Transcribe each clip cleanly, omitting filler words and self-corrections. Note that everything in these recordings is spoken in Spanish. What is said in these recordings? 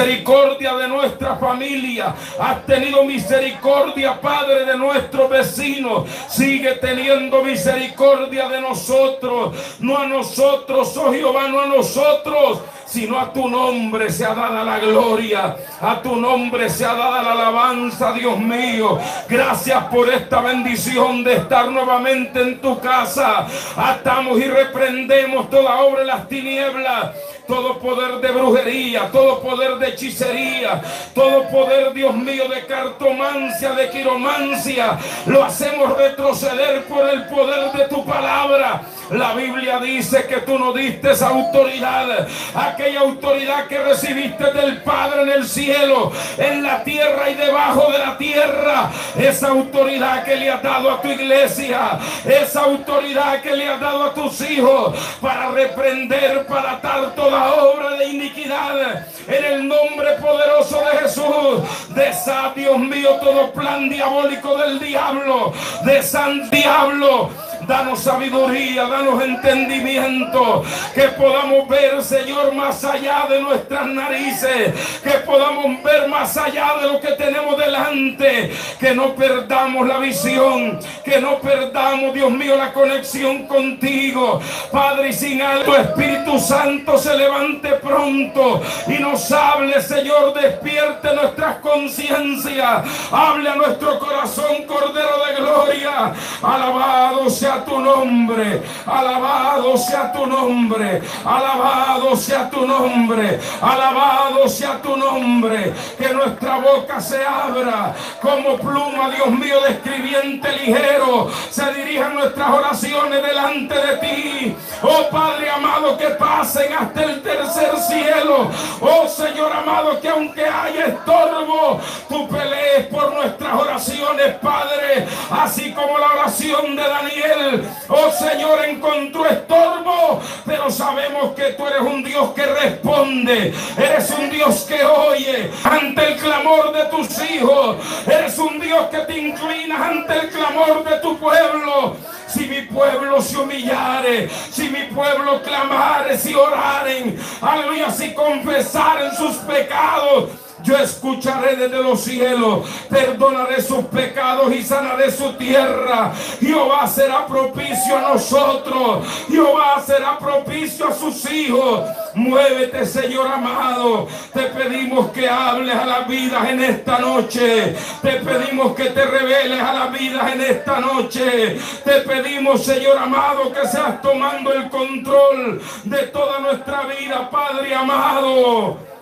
misericordia de nuestra familia. Has tenido misericordia, Padre, de nuestros vecinos. Sigue teniendo misericordia de nosotros. No a nosotros, oh Jehová, no a nosotros, sino a tu nombre sea dada la gloria, a tu nombre sea dada la alabanza, Dios mío. Gracias por esta bendición de estar nuevamente en tu casa. Atamos y reprendemos toda obra de las tinieblas, todo poder de brujería, todo poder de hechicería, todo poder, Dios mío, de cartomancia, de quiromancia. Lo hacemos retroceder por el poder de tu palabra. La Biblia dice que tú nos diste esa autoridad, aquella autoridad que recibiste del Padre en el cielo, en la tierra y debajo de la tierra. Esa autoridad que le has dado a tu iglesia, esa autoridad que le has dado a tus hijos para reprender, para atar toda obra de iniquidad, en el nombre poderoso de Jesús. Desat, Dios mío, todo plan diabólico del diablo, de San Diablo. Danos sabiduría, danos entendimiento, que podamos ver, Señor, más allá de nuestras narices, que podamos ver más allá de lo que tenemos delante, que no perdamos la visión, que no perdamos, Dios mío, la conexión contigo, Padre. Y sin algo, Espíritu Santo se levante pronto y nos hable, Señor, despierte nuestras conciencias, hable a nuestro corazón, Cordero de Gloria. Alabado sea tu nombre, alabado sea tu nombre, alabado sea tu nombre, alabado sea tu nombre. Que nuestra boca se abra como pluma, Dios mío, de escribiente ligero, se dirijan nuestras oraciones delante de ti. Oh Padre amado, que pasen hasta el tercer cielo. Oh Señor amado, que aunque haya estorbo, tú pelees por nuestras oraciones, Padre, así como la oración de Daniel. Oh Señor, encontró estorbo, pero sabemos que tú eres un Dios que responde, eres un Dios que oye ante el clamor de tus hijos, eres un Dios que te inclinas ante el clamor de tu pueblo. Si mi pueblo se humillare, si mi pueblo clamare, si oraren, aleluya, si confesaren sus pecados, yo escucharé desde los cielos, perdonaré sus pecados y sanaré su tierra. Jehová será propicio a nosotros, Jehová será propicio a sus hijos. Muévete, Señor amado. Te pedimos que hables a las vidas en esta noche. Te pedimos que te reveles a las vidas en esta noche. Te pedimos, Señor amado, que seas tomando el control de toda nuestra vida, Padre amado.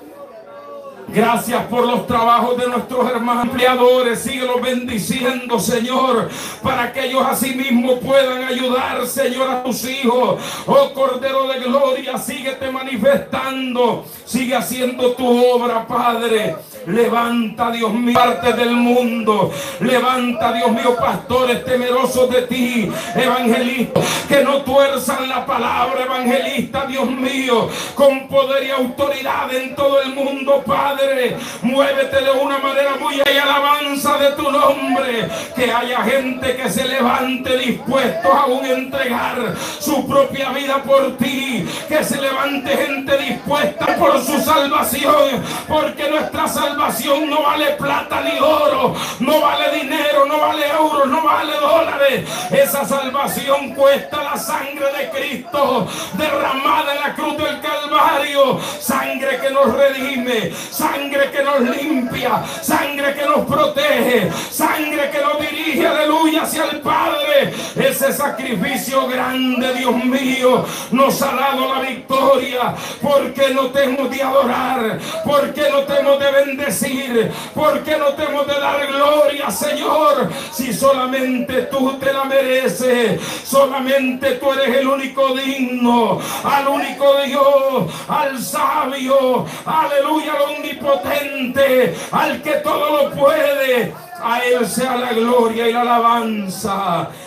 Gracias por los trabajos de nuestros hermanos empleadores. Síguelos bendiciendo, Señor, para que ellos asimismo puedan ayudar, Señor, a tus hijos. Oh Cordero de Gloria, síguete manifestando, sigue haciendo tu obra, Padre. Levanta, Dios mío, parte del mundo. Levanta, Dios mío, pastores temerosos de ti, evangelistas, que no tuerzan la palabra, evangelista, Dios mío, con poder y autoridad en todo el mundo, Padre. Muévete de una manera muy y alabanza de tu nombre. Que haya gente que se levante dispuestos aún a entregar su propia vida por ti. Que se levante gente dispuesta por su salvación, porque nuestra salvación no vale plata ni oro, no vale dinero, no vale euros, no vale dólares. Esa salvación cuesta la sangre de Cristo derramada en la cruz del Calvario. Sangre que nos redime, sangre que nos limpia, sangre que nos protege, sangre que nos dirige, aleluya, hacia el Padre. Ese sacrificio grande, Dios mío, nos ha dado la victoria. Porque no te hemos de adorar, porque no te hemos de bendecir, porque no te hemos de dar gloria, Señor, si solamente tú te la mereces. Solamente tú eres el único digno, al único Dios, al sabio, aleluya, al omnipotente, al que todo lo puede. A Él sea la gloria y la alabanza.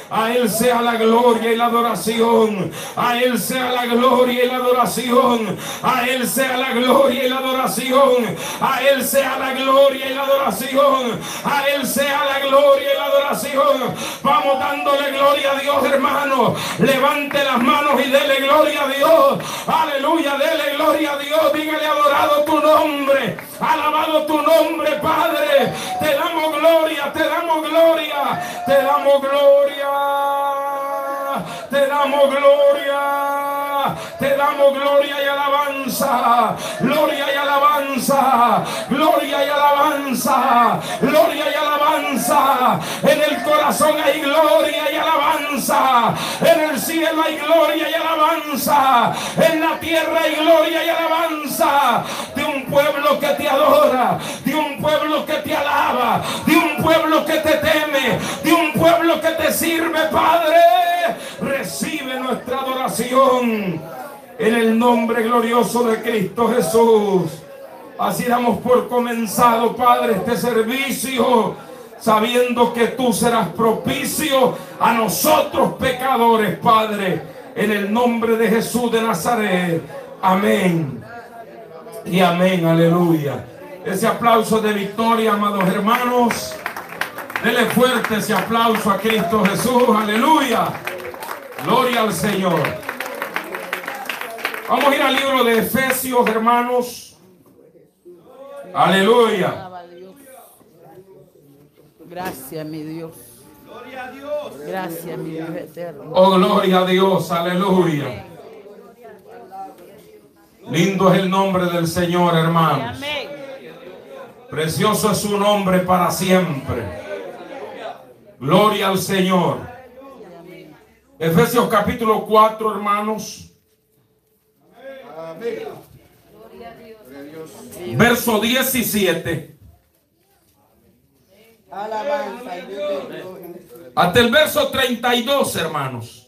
A Él sea la gloria y la adoración. A Él sea la gloria y la adoración. A Él sea la gloria y la adoración. A Él sea la gloria y la adoración. A Él sea la gloria y la adoración. Vamos dándole gloria a Dios, hermano. Levante las manos y dele gloria a Dios. Aleluya, dele gloria a Dios. Dígale: adorado tu nombre, alabado tu nombre, Padre. Te damos gloria, te damos gloria, te damos gloria, te damos gloria, te damos gloria y alabanza, gloria y alabanza, gloria y alabanza, gloria y alabanza. En el corazón hay gloria y alabanza, en el cielo hay gloria y alabanza, en la tierra hay gloria y alabanza, de un pueblo que te adora, de un pueblo que te alaba, de un pueblo que te teme, de un pueblo que te sirve, Padre. Recibe nuestra adoración en el nombre glorioso de Cristo Jesús. Así damos por comenzado, Padre, este servicio, sabiendo que tú serás propicio a nosotros pecadores, Padre, en el nombre de Jesús de Nazaret. Amén y amén. Aleluya. Ese aplauso de victoria, amados hermanos. Dele fuerte ese aplauso a Cristo Jesús. Aleluya. Gloria al Señor. Vamos a ir al libro de Efesios, hermanos. Aleluya. Gracias, mi Dios. Gloria a Dios. Gracias, mi Dios eterno. Oh, gloria a Dios. Aleluya. Lindo es el nombre del Señor, hermanos. Precioso es su nombre para siempre. Gloria al Señor. Efesios capítulo 4, hermanos. Verso 17. Hasta el verso 32, hermanos.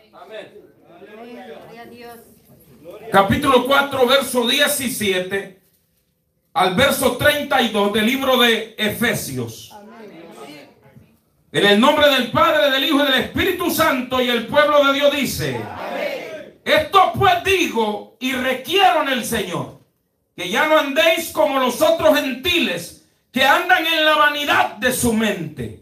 Capítulo 4, verso 17 al verso 32 del libro de Efesios. En el nombre del Padre, del Hijo y del Espíritu Santo, y el pueblo de Dios dice: esto pues digo y requiero en el Señor, que ya no andéis como los otros gentiles, que andan en la vanidad de su mente.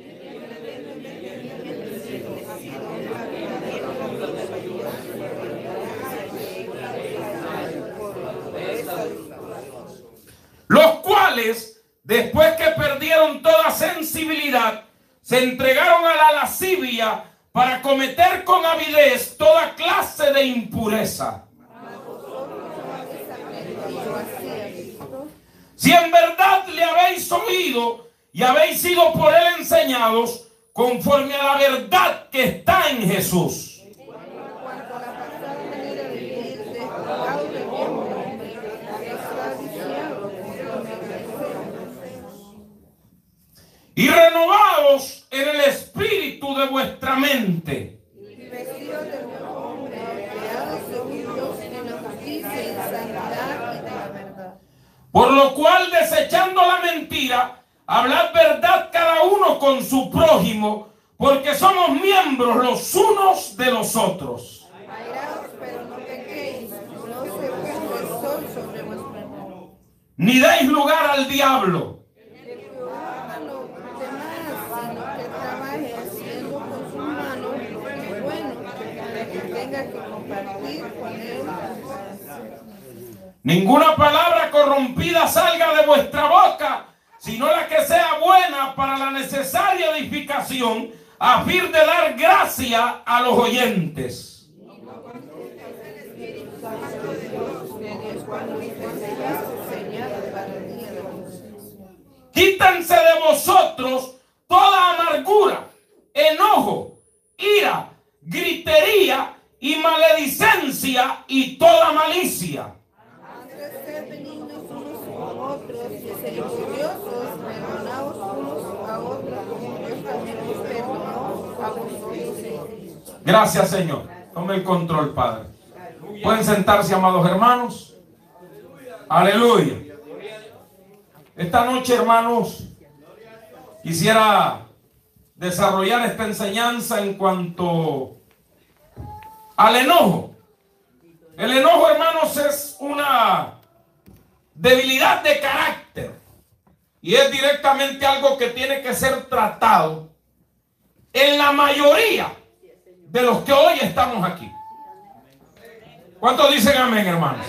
Los cuales, después que perdieron toda sensibilidad, se entregaron a la lascivia para cometer con avidez toda clase de impureza. Si en verdad le habéis oído y habéis sido por él enseñados, conforme a la verdad que está en Jesús. Y renovados en el espíritu de vuestra mente. Por lo cual, desechando la mentira, hablad verdad cada uno con su prójimo, porque somos miembros los unos de los otros. Ni deis lugar al diablo. Ninguna palabra corrompida salga de vuestra boca, sino la que sea buena para la necesaria edificación, a fin de dar gracia a los oyentes. Quítense de vosotros toda amargura, enojo, ira, gritería y maledicencia y toda malicia. Gracias, Señor. Tome el control, Padre. Pueden sentarse, amados hermanos. Aleluya. Esta noche, hermanos, quisiera desarrollar esta enseñanza en cuanto al enojo. El enojo, hermanos, es una debilidad de carácter y es directamente algo que tiene que ser tratado en la mayoría de los que hoy estamos aquí. ¿Cuántos dicen amén, hermanos?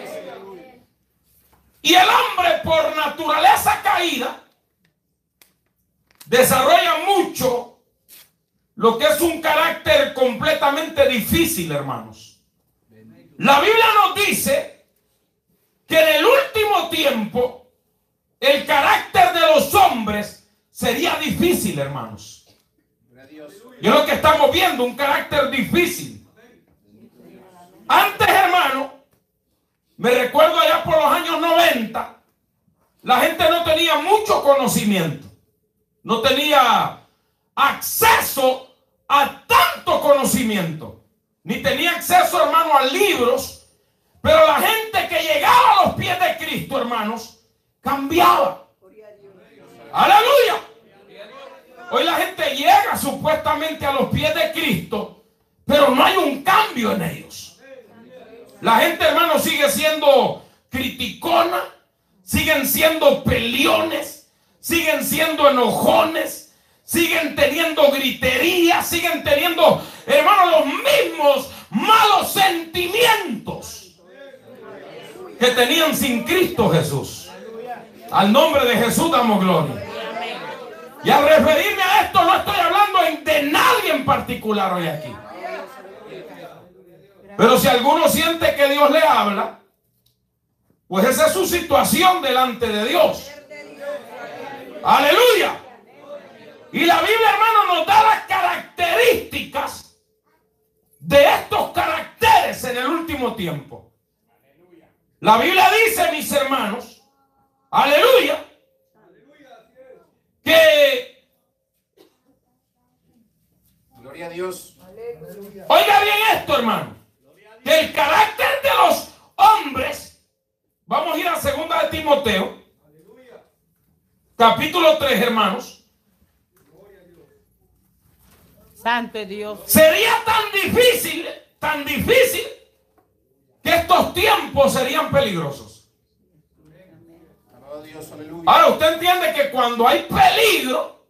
Y el hombre, por naturaleza caída, desarrolla mucho lo que es un carácter completamente difícil, hermanos. La Biblia nos dice que en el último tiempo el carácter de los hombres sería difícil, hermanos. Y es lo que estamos viendo, un carácter difícil. Antes, hermano, me recuerdo allá por los años 90, la gente no tenía mucho conocimiento, no tenía acceso a tanto conocimiento, ni tenía acceso, hermano, a libros, pero la gente que llegaba a los pies de Cristo, hermanos, cambiaba. ¡Aleluya! Hoy la gente llega supuestamente a los pies de Cristo, pero no hay un cambio en ellos. La gente, hermano, sigue siendo criticona, siguen siendo peleones, siguen siendo enojones, siguen teniendo gritería, siguen teniendo, hermano, los mismos malos sentimientos que tenían sin Cristo Jesús. Al nombre de Jesús damos gloria. Y al referirme a esto no estoy hablando de nadie en particular hoy aquí. Pero si alguno siente que Dios le habla, pues esa es su situación delante de Dios. Aleluya. Y la Biblia, hermano, nos da las características de estos caracteres en el último tiempo. La Biblia dice, mis hermanos, aleluya, que, gloria a Dios. Oiga bien esto, hermano, que el carácter de los hombres, vamos a ir a 2 de Timoteo, capítulo 3, hermanos. Santo es Dios. Sería tan difícil, que estos tiempos serían peligrosos. Ahora usted entiende que cuando hay peligro,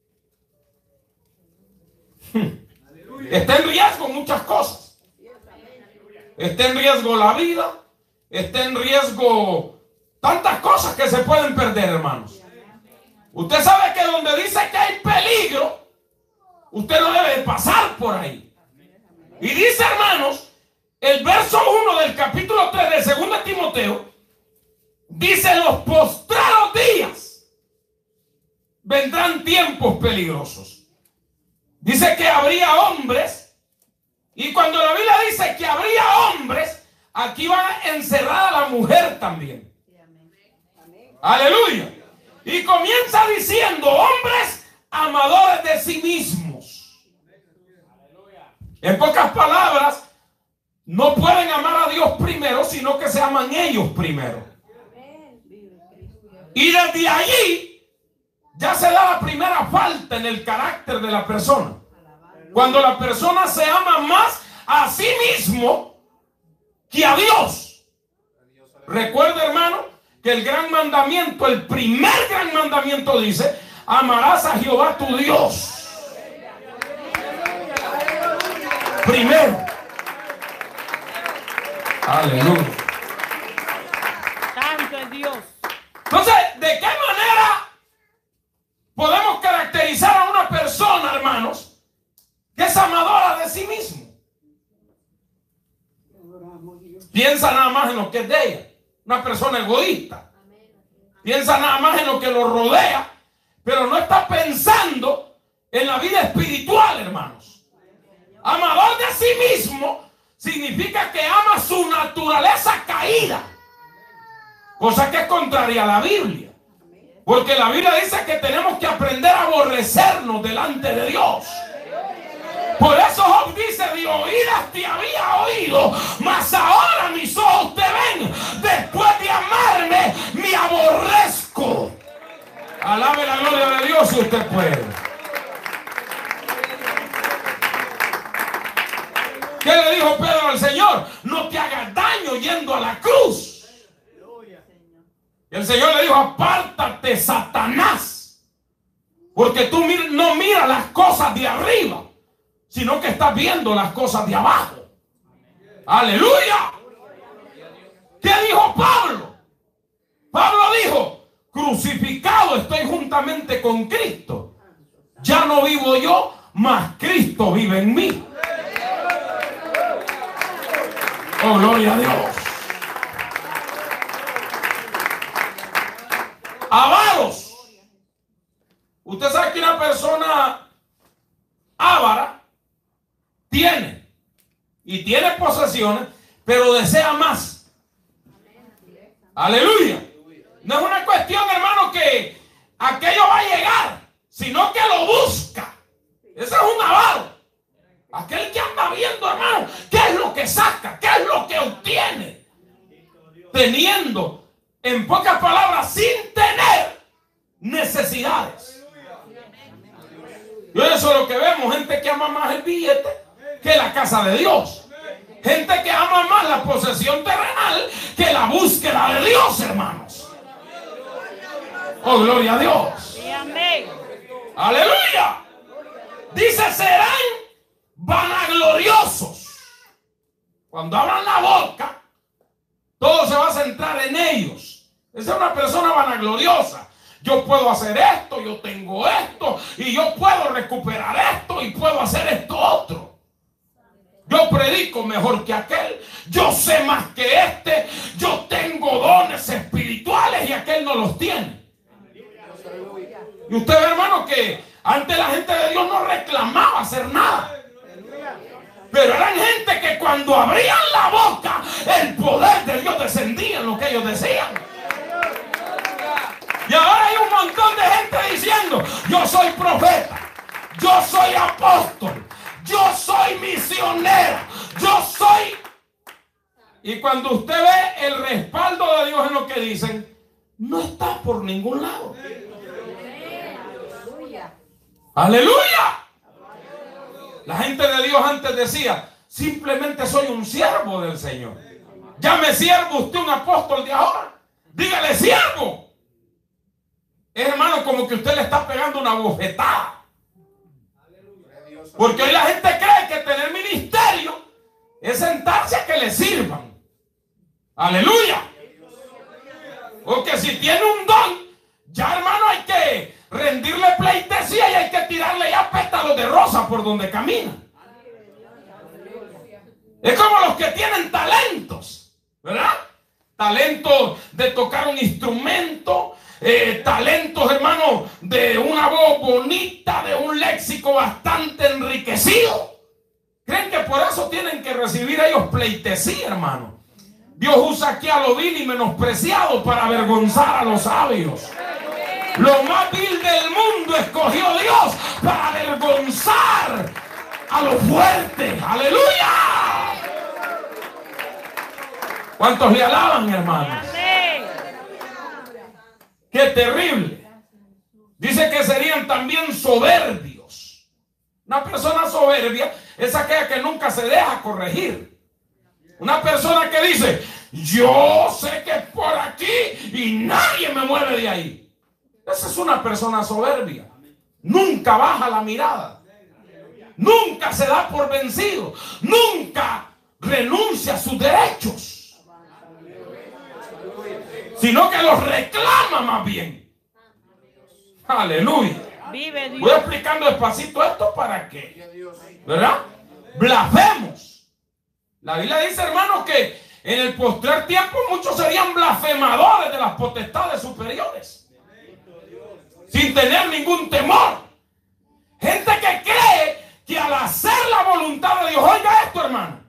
está en riesgo muchas cosas. Está en riesgo la vida, está en riesgo tantas cosas que se pueden perder, hermanos. Usted sabe que donde dice que hay peligro, usted no debe pasar por ahí. Y dice, hermanos, el verso 1 del capítulo 3 de 2 de Timoteo, dice: los postreros días vendrán tiempos peligrosos. Dice que habría hombres, y cuando la Biblia dice que habría hombres, aquí va encerrada la mujer también. Aleluya. Y comienza diciendo: hombres amadores de sí mismos. En pocas palabras, no pueden amar a Dios primero, sino que se aman ellos primero. Y desde allí ya se da la primera falta en el carácter de la persona. Cuando la persona se ama más a sí mismo que a Dios. Recuerda, hermano, que el gran mandamiento, el primer gran mandamiento dice: amarás a Jehová tu Dios. Primero. Aleluya. Santo es Dios. Entonces, ¿de qué manera podemos caracterizar a una persona, hermanos, que es amadora de sí mismo? Piensa nada más en lo que es de ella. Una persona egoísta. Piensa nada más en lo que lo rodea, pero no está pensando en la vida espiritual, hermanos. Amador de sí mismo significa que ama su naturaleza caída, cosa que es contraria a la Biblia, porque la Biblia dice que tenemos que aprender a aborrecernos delante de Dios. Por eso Job dice: de oídas te había oído, mas ahora mis ojos te ven. Después de amarme, me aborrezco. Alabe la gloria de Dios si usted puede. Señor le dijo, apártate, Satanás, porque tú no miras las cosas de arriba, sino que estás viendo las cosas de abajo. Aleluya. ¿Qué dijo Pablo? Pablo dijo, crucificado estoy juntamente con Cristo. Ya no vivo yo, mas Cristo vive en mí. Oh, gloria a Dios. Avaros. Usted sabe que una persona avara tiene posesiones, pero desea más. Aleluya. No es una cuestión, hermano, que aquello va a llegar, sino que lo busca. Ese es un avaro. Aquel que anda viendo, hermano, qué es lo que saca, qué es lo que obtiene, teniendo, en pocas palabras, sin tener necesidades. Y eso es lo que vemos, gente que ama más el billete que la casa de Dios. Gente que ama más la posesión terrenal que la búsqueda de Dios, hermanos. Oh, gloria a Dios. Aleluya. Dice, serán vanagloriosos. Cuando abran la boca, todo se va a centrar en ellos. Esa es una persona vanagloriosa. Yo puedo hacer esto, yo tengo esto, y yo puedo recuperar esto, y puedo hacer esto otro. Yo predico mejor que aquel, yo sé más que este, yo tengo dones espirituales y aquel no los tiene. Y usted ve, hermano, que antes la gente de Dios no reclamaba hacer nada. Pero eran gente que cuando abrían la boca, el poder de Dios descendía en lo que ellos decían. Y ahora hay un montón de gente diciendo, yo soy profeta, yo soy apóstol, yo soy misionero, yo soy... Y cuando usted ve el respaldo de Dios en lo que dicen, no está por ningún lado. ¡Aleluya! La gente de Dios antes decía, simplemente soy un siervo del Señor. Llame siervo usted un apóstol de ahora. Dígale siervo. Es, hermano, como que usted le está pegando una bofetada. Porque hoy la gente cree que tener ministerio es sentarse a que le sirvan. Aleluya. Porque si tiene un don, ya, hermano, hay que rendirle pleitesía y hay que tirarle ya pétalos de rosa por donde camina. Es como los que tienen talentos, ¿verdad? Talentos de tocar un instrumento, talentos, hermano, de una voz bonita, de un léxico bastante enriquecido. ¿Creen que por eso tienen que recibir ellos pleitesía, hermano? Dios usa aquí a lo vil y menospreciado para avergonzar a los sabios. Lo más vil del mundo escogió Dios para avergonzar a los fuertes. ¡Aleluya! ¿Cuántos le alaban, hermanos? ¡Qué terrible! Dice que serían también soberbios. Una persona soberbia es aquella que nunca se deja corregir. Una persona que dice, yo sé que es por aquí y nadie me mueve de ahí. Esa es una persona soberbia. Nunca baja la mirada. Nunca se da por vencido. Nunca renuncia a sus derechos. Sino que los reclama más bien. Aleluya. Voy explicando despacito esto para que, ¿verdad? Blasfemos. La Biblia dice, hermanos, que en el postrer tiempo muchos serían blasfemadores de las potestades superiores. Sin tener ningún temor. Gente que cree que al hacer la voluntad de Dios, oiga esto, hermano,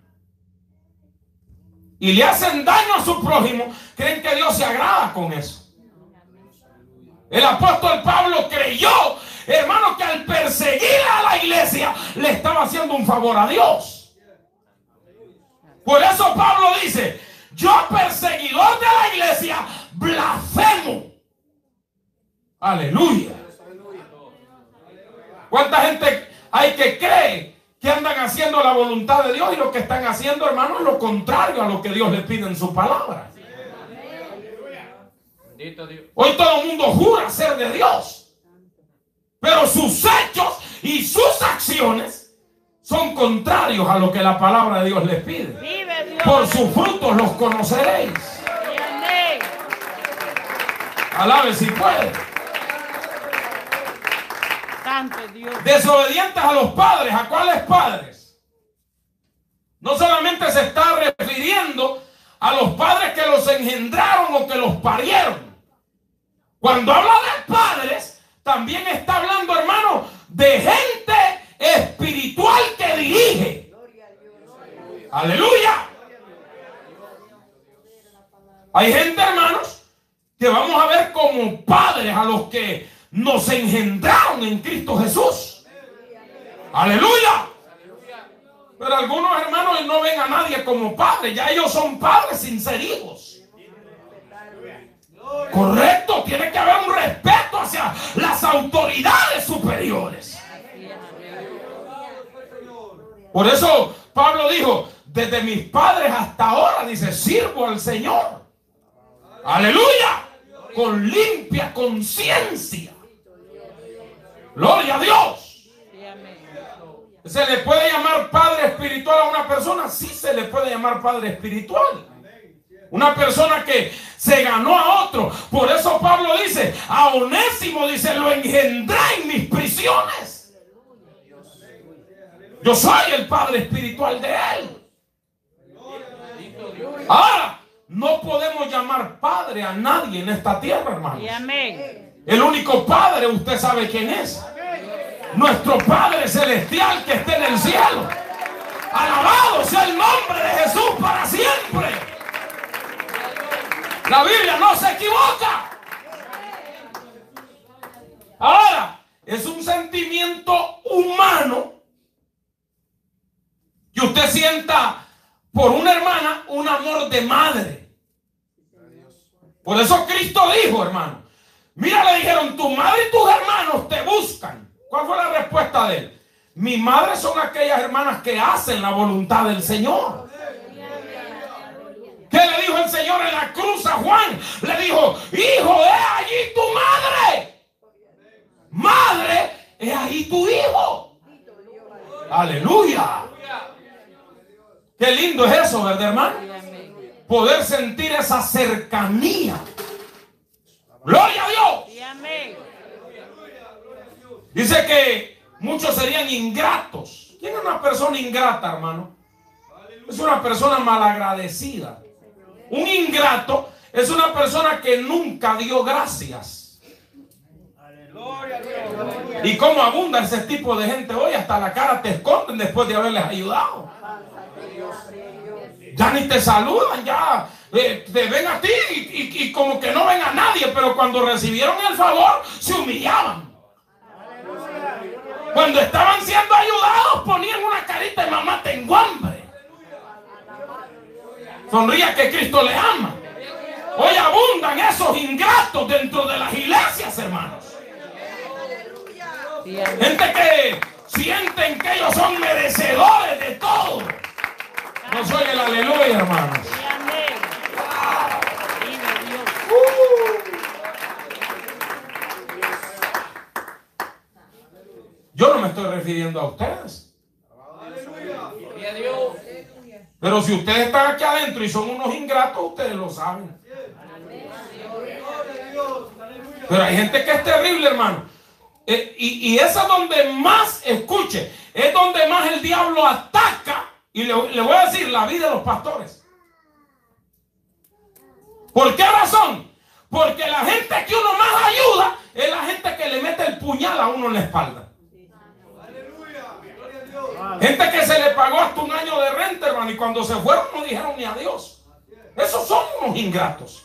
y le hacen daño a su prójimo, creen que Dios se agrada con eso. El apóstol Pablo creyó, hermano, que al perseguir a la iglesia le estaba haciendo un favor a Dios. Por eso Pablo dice, yo perseguidor de la iglesia blasfemo. Aleluya. ¿Cuánta gente hay que cree que andan haciendo la voluntad de Dios y lo que están haciendo, hermano, es lo contrario a lo que Dios les pide en su palabra? Hoy todo el mundo jura ser de Dios, pero sus hechos y sus acciones son contrarios a lo que la palabra de Dios les pide. Por sus frutos los conoceréis. Alabe si puede. Desobedientes a los padres. ¿A cuáles padres? No solamente se está refiriendo a los padres que los engendraron o que los parieron. Cuando habla de padres, también está hablando, hermano, de gente espiritual que dirige. Aleluya. Hay gente, hermanos, que vamos a ver como padres a los que nos engendraron en Cristo Jesús. Aleluya. Pero algunos hermanos no ven a nadie como padre. Ya ellos son padres sin ser hijos. Correcto. Tiene que haber un respeto hacia las autoridades superiores. Por eso Pablo dijo, desde mis padres hasta ahora, dice, sirvo al Señor. Aleluya. Con limpia conciencia. Gloria a Dios. ¿Se le puede llamar padre espiritual a una persona? Sí, se le puede llamar padre espiritual. Una persona que se ganó a otro. Por eso Pablo dice, a Onésimo, dice, lo engendré en mis prisiones. Yo soy el padre espiritual de él. Ahora, no podemos llamar padre a nadie en esta tierra, hermanos. El único padre, usted sabe quién es. Nuestro Padre Celestial que está en el cielo. Alabado sea el nombre de Jesús para siempre. La Biblia no se equivoca. Ahora, es un sentimiento humano que usted sienta por una hermana un amor de madre. Por eso Cristo dijo, hermano, mira, le dijeron, tu madre y tus hermanos te buscan. ¿Cuál fue la respuesta de él? Mi madre son aquellas hermanas que hacen la voluntad del Señor. ¿Qué le dijo el Señor en la cruz a Juan? Le dijo, hijo, he allí tu madre. Madre, he allí tu hijo. Aleluya. Qué lindo es eso, ¿verdad, hermano? Poder sentir esa cercanía. Gloria a Dios. Dice que muchos serían ingratos. ¿Quién es una persona ingrata, hermano? Es una persona malagradecida. Un ingrato es una persona que nunca dio gracias. ¿Y cómo abunda ese tipo de gente hoy? Hasta la cara te esconden después de haberles ayudado. Ya ni te saludan, ya te ven a ti y como que no ven a nadie, pero cuando recibieron el favor se humillaban. Cuando estaban siendo ayudados ponían una carita de mamá tengo hambre. Sonría que Cristo le ama. Hoy abundan esos ingratos dentro de las iglesias, hermanos. Gente que sienten que ellos son merecedores de todo. No soy el aleluya, hermanos. Yo no me estoy refiriendo a ustedes. Pero si ustedes están aquí adentro y son unos ingratos, ustedes lo saben. Pero hay gente que es terrible, hermano. Y esa es donde más, escuche, es donde más el diablo ataca. Y le voy a decir, la vida de los pastores. ¿Por qué razón? Porque la gente que uno más ayuda es la gente que le mete el puñal a uno en la espalda. Gente que se le pagó hasta un año de renta, hermano, y cuando se fueron no dijeron ni adiós. Esos son unos ingratos.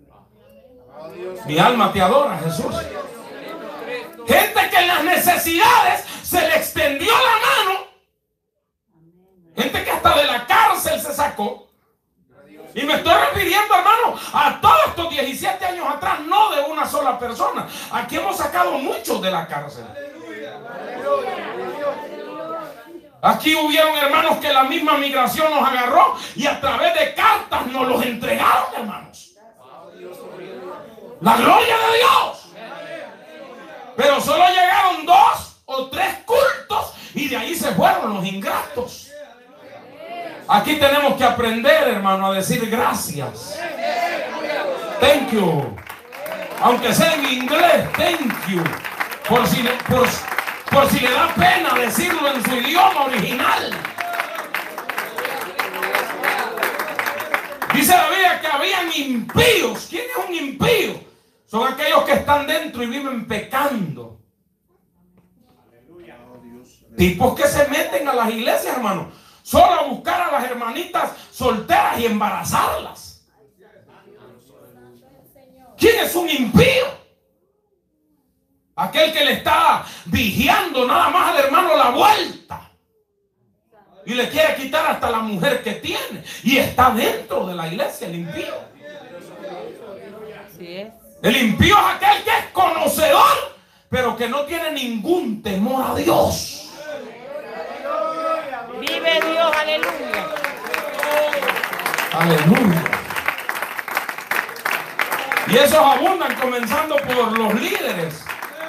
Mi alma te adora, Jesús. Gente que en las necesidades se le extendió la mano. Gente que hasta de la cárcel se sacó. Y me estoy refiriendo, hermano, a todos estos 17 años atrás, no de una sola persona. Aquí hemos sacado muchos de la cárcel. Aquí hubieron hermanos que la misma migración nos agarró y a través de cartas nos los entregaron, hermanos. La gloria de Dios. Pero solo llegaron 2 o 3 cultos y de ahí se fueron los ingratos. Aquí tenemos que aprender, hermano, a decir gracias. Thank you. Aunque sea en inglés, thank you. Por si le da pena decirlo en su idioma original. Dice la Biblia que habían impíos. ¿Quién es un impío? Son aquellos que están dentro y viven pecando. Tipos que se meten a las iglesias, hermano, solo a buscar a las hermanitas solteras y embarazarlas. ¿Quién es un impío? Aquel que le está vigiando nada más al hermano la vuelta y le quiere quitar hasta la mujer que tiene y está dentro de la iglesia, el impío. Así es. El impío es aquel que es conocedor, pero que no tiene ningún temor a Dios. Vive Dios, aleluya. Aleluya. Y esos abundan, comenzando por los líderes.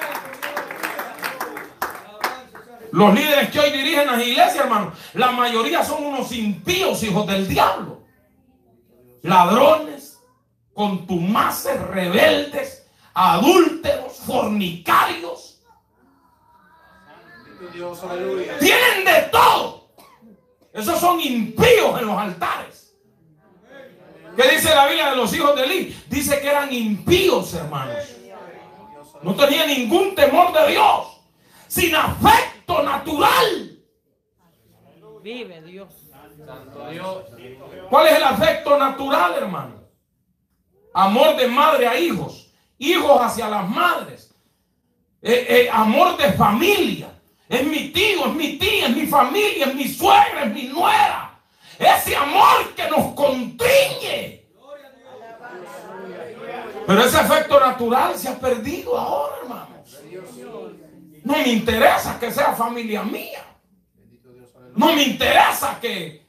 Los líderes que hoy dirigen las iglesias, hermano, la mayoría son unos impíos, hijos del diablo. Ladrones, contumaces, rebeldes, adúlteros, fornicarios. Tienen de todo. Esos son impíos en los altares. ¿Qué dice la Biblia de los hijos de Elí? Dice que eran impíos, hermanos. No tenían ningún temor de Dios. Sin afecto natural. Vive Dios. ¿Cuál es el afecto natural, hermano? Amor de madre a hijos. Hijos hacia las madres. Amor de familia. Es mi tío, es mi tía, es mi familia, es mi suegra, es mi nuera. Ese amor que nos constriñe. Pero ese afecto natural se ha perdido ahora, hermanos. No me interesa que sea familia mía. No me interesa que...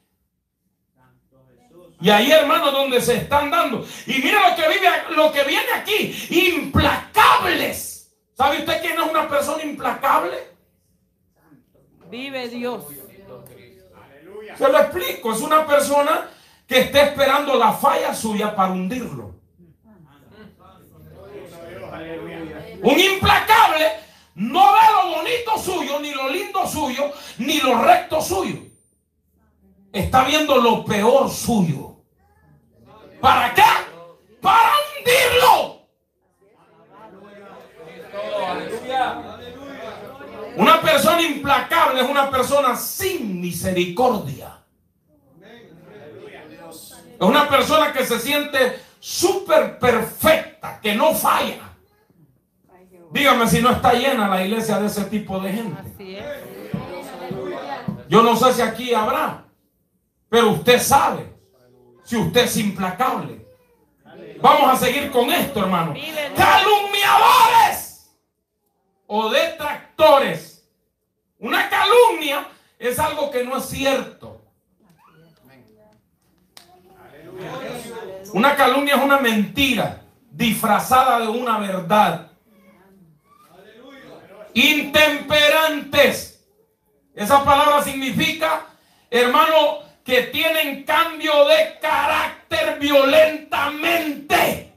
Y ahí, hermanos, donde se están dando. Y mira lo que viene aquí. Implacables. ¿Sabe usted quién es una persona implacable? Vive Dios. Se lo explico. Es una persona que está esperando la falla suya para hundirlo. Un implacable no ve lo bonito suyo, ni lo lindo suyo, ni lo recto suyo. Está viendo lo peor suyo. ¿Para qué? Para hundirlo. Una persona implacable es una persona sin misericordia. Es una persona que se siente súper perfecta, que no falla. Dígame si no está llena la iglesia de ese tipo de gente. Así es. Yo no sé si aquí habrá, pero usted sabe si usted es implacable. Vamos a seguir con esto, hermano. Calumniadores o detractores. Una calumnia es algo que no es cierto. Una calumnia es una mentira disfrazada de una verdad. Intemperantes. Esa palabra significa, hermano, que tienen cambio de carácter violentamente.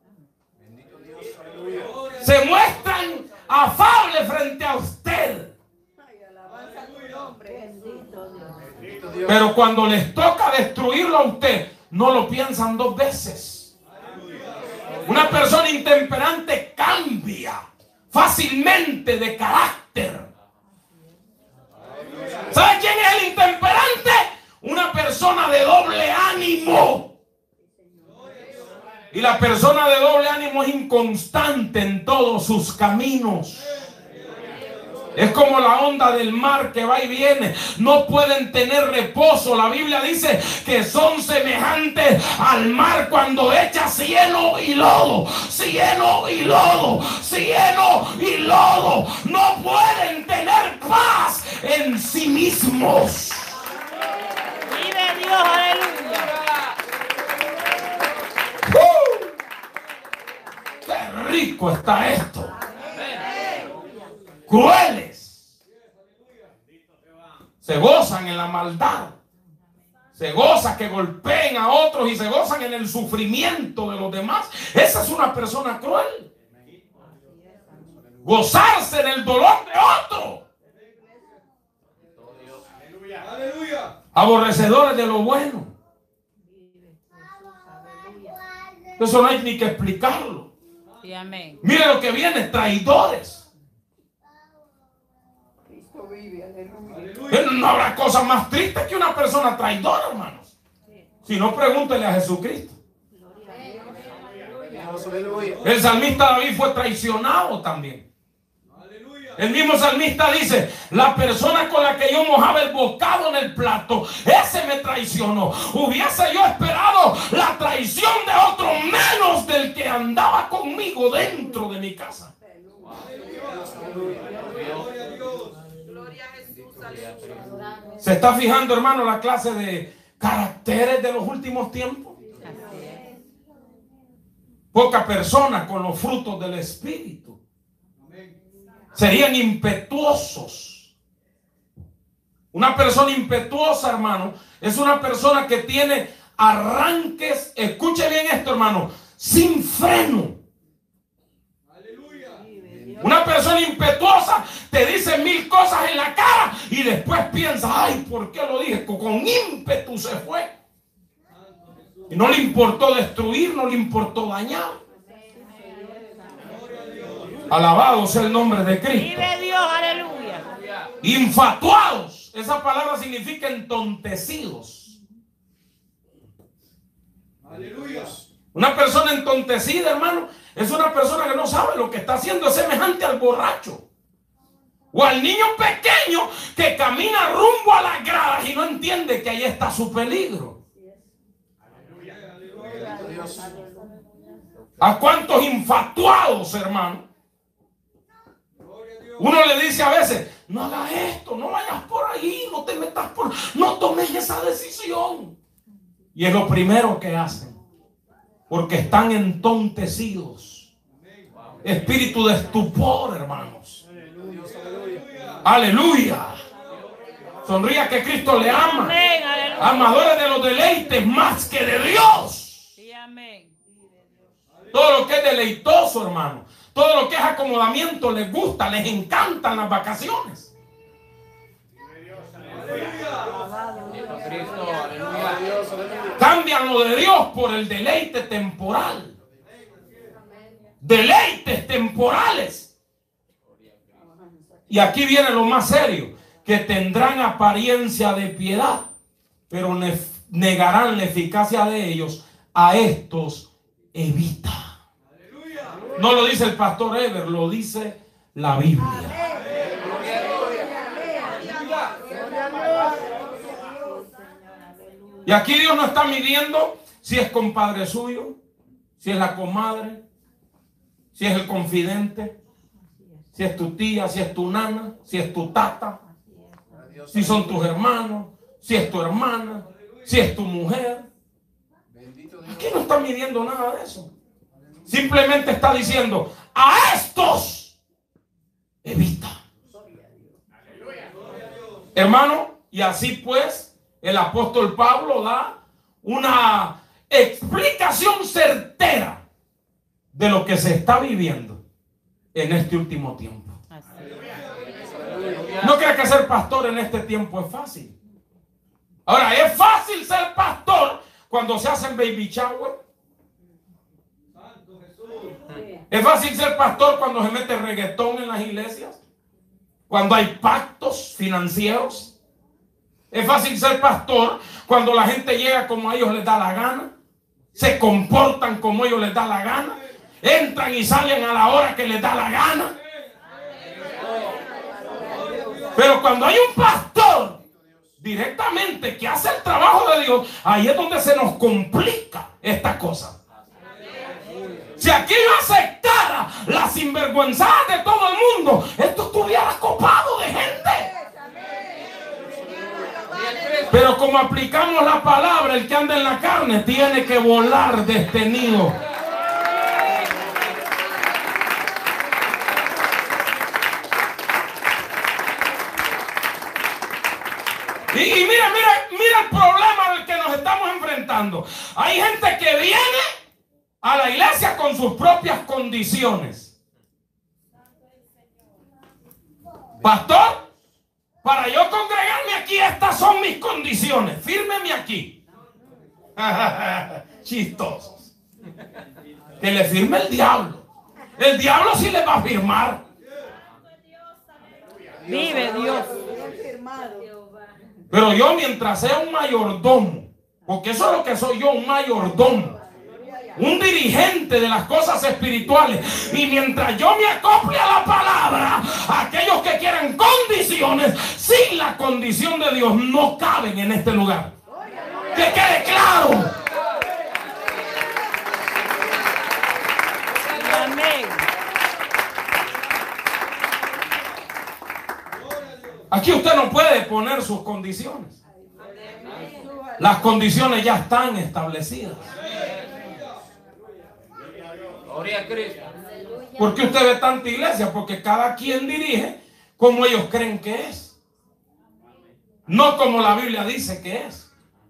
Se muestran afables frente a usted. Pero cuando les toca destruirlo a usted, no lo piensan 2 veces. Una persona intemperante cambia fácilmente de carácter. ¿Sabe quién es el intemperante? Una persona de doble ánimo. Y la persona de doble ánimo es inconstante en todos sus caminos. Es como la onda del mar que va y viene. No pueden tener reposo. La Biblia dice que son semejantes al mar cuando echa cieno y lodo. Cieno y lodo. Cieno y lodo. No pueden tener paz en sí mismos. Vive Dios, aleluya. ¡Qué rico está esto. Crueles. Se gozan en la maldad. Se gozan que golpeen a otros y se gozan en el sufrimiento de los demás. Esa es una persona cruel. Gozarse en el dolor de otro. Aborrecedores de lo bueno. Eso no hay ni que explicarlo. Sí, amén. Mire lo que viene, traidores. No habrá cosa más triste que una persona traidora, hermanos. Si no, pregúntele a Jesucristo. El salmista David fue traicionado también. El mismo salmista dice: la persona con la que yo mojaba el bocado en el plato, ese me traicionó. Hubiese yo esperado la traición de otro menos del que andaba conmigo dentro de mi casa. ¿Se está fijando, hermano, la clase de caracteres de los últimos tiempos? Poca persona con los frutos del Espíritu. Serían impetuosos. Una persona impetuosa, hermano, es una persona que tiene arranques, escuche bien esto, hermano, sin freno. Una persona impetuosa te dice 1000 cosas en la cara y después piensa: ay, ¿por qué lo dije? Con ímpetu se fue. Y no le importó destruir, no le importó dañar. Alabado sea el nombre de Cristo. Vive Dios, aleluya. Infatuados. Esa palabra significa entontecidos. Aleluya. Una persona entontecida, hermano, es una persona que no sabe lo que está haciendo. Es semejante al borracho o al niño pequeño que camina rumbo a las gradas y no entiende que ahí está su peligro. ¿A cuántos infatuados, hermano? Uno le dice a veces: no hagas esto, no vayas por ahí, no te metas por... no tomes esa decisión. Y es lo primero que hacen. Porque están entontecidos. Espíritu de estupor, hermanos. Aleluya. Sonría que Cristo le ama. Amén, Amadores de los deleites más que de Dios. sí, amén. Todo lo que es deleitoso, hermano. Todo lo que es acomodamiento les gusta, les encantan las vacaciones. Cambian lo de Dios por el deleite temporal. Deleites temporales. Y aquí viene lo más serio: que tendrán apariencia de piedad, pero negarán la eficacia de ellos. A estos evita. No lo dice el pastor Eber, lo dice la Biblia. Y aquí Dios no está midiendo si es compadre suyo, si es la comadre, si es el confidente, si es tu tía, si es tu nana, si es tu tata, si son tus hermanos, si es tu hermana, si es tu mujer. Aquí no está midiendo nada de eso. Simplemente está diciendo: a estos evita. Hermano, y así pues el apóstol Pablo da una explicación certera de lo que se está viviendo en este último tiempo. No crea que ser pastor en este tiempo es fácil. Ahora, es fácil ser pastor cuando se hacen baby shower. Es fácil ser pastor cuando se mete reggaetón en las iglesias, cuando hay pactos financieros. Es fácil ser pastor cuando la gente llega como a ellos les da la gana, se comportan como ellos les da la gana, entran y salen a la hora que les da la gana. Pero cuando hay un pastor directamente que hace el trabajo de Dios, ahí es donde se nos complica esta cosa. Si aquí yo aceptara la sinvergüenzada de todo el mundo, esto estuviera copado de gente. Pero como aplicamos la palabra, el que anda en la carne tiene que volar de este nido. el problema al que nos estamos enfrentando. Hay gente que viene a la iglesia con sus propias condiciones. Pastor, para yo congregarme aquí, estas son mis condiciones. Fírmeme aquí. Chistosos. Que le firme el diablo. El diablo sí le va a firmar. Vive Dios. Pero yo, mientras sea un mayordomo, porque eso es lo que soy yo, un mayordomo, un dirigente de las cosas espirituales, y mientras yo me acople a la palabra, aquellos que quieran condiciones sin la condición de Dios no caben en este lugar. Que quede claro. Amén. Aquí usted no puede poner sus condiciones. Las condiciones ya están establecidas. Gloria a Cristo. ¿Por qué usted ve tanta iglesia? Porque cada quien dirige como ellos creen que es. No como la Biblia dice que es.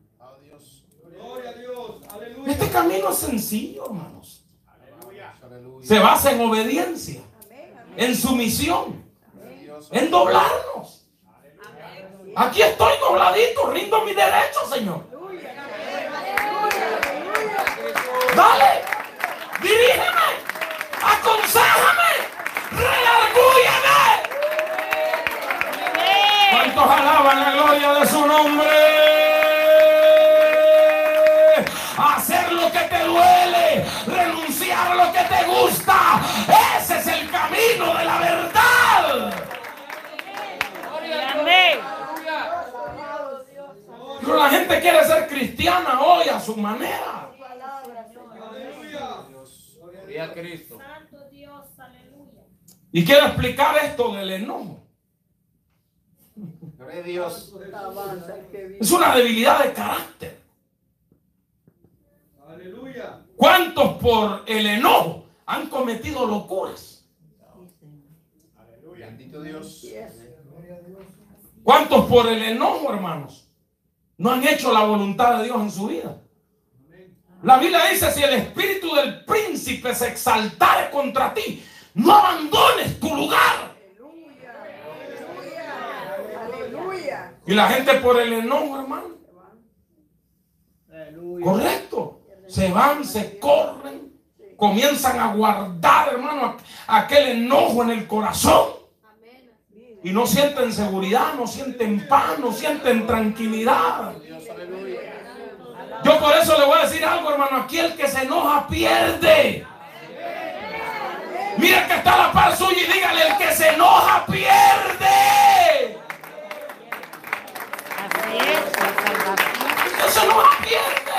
Este camino es sencillo, hermanos. Se basa en obediencia, en sumisión, en doblarnos. Aquí estoy dobladito, rindo mi derecho, Señor. Dale, dirígeme, aconséjame, redargúyeme. ¿Cuántos alaban la gloria de su nombre? Hacer lo que te duele, renunciar a lo que te gusta. Ese es el camino de la verdad. Amén. Pero la gente quiere ser cristiana hoy a su manera. Gloria a Cristo. Y quiero explicar esto del enojo. Gloria a Dios. Es una debilidad de carácter. ¿Cuántos por el enojo han cometido locuras? Bendito Dios. ¿Cuántos por el enojo, hermanos, no han hecho la voluntad de Dios en su vida? La Biblia dice: si el espíritu del príncipe se exaltare contra ti, no abandones tu lugar. Y la gente por el enojo, hermano, correcto, se van, se corren, comienzan a guardar, hermano, aquel enojo en el corazón. Y no sienten seguridad, no sienten paz, no sienten tranquilidad. Yo por eso le voy a decir algo, hermano. Aquí el que se enoja pierde. Mira que está a la par suya y dígale: el que se enoja pierde. Así es, El que se enoja pierde.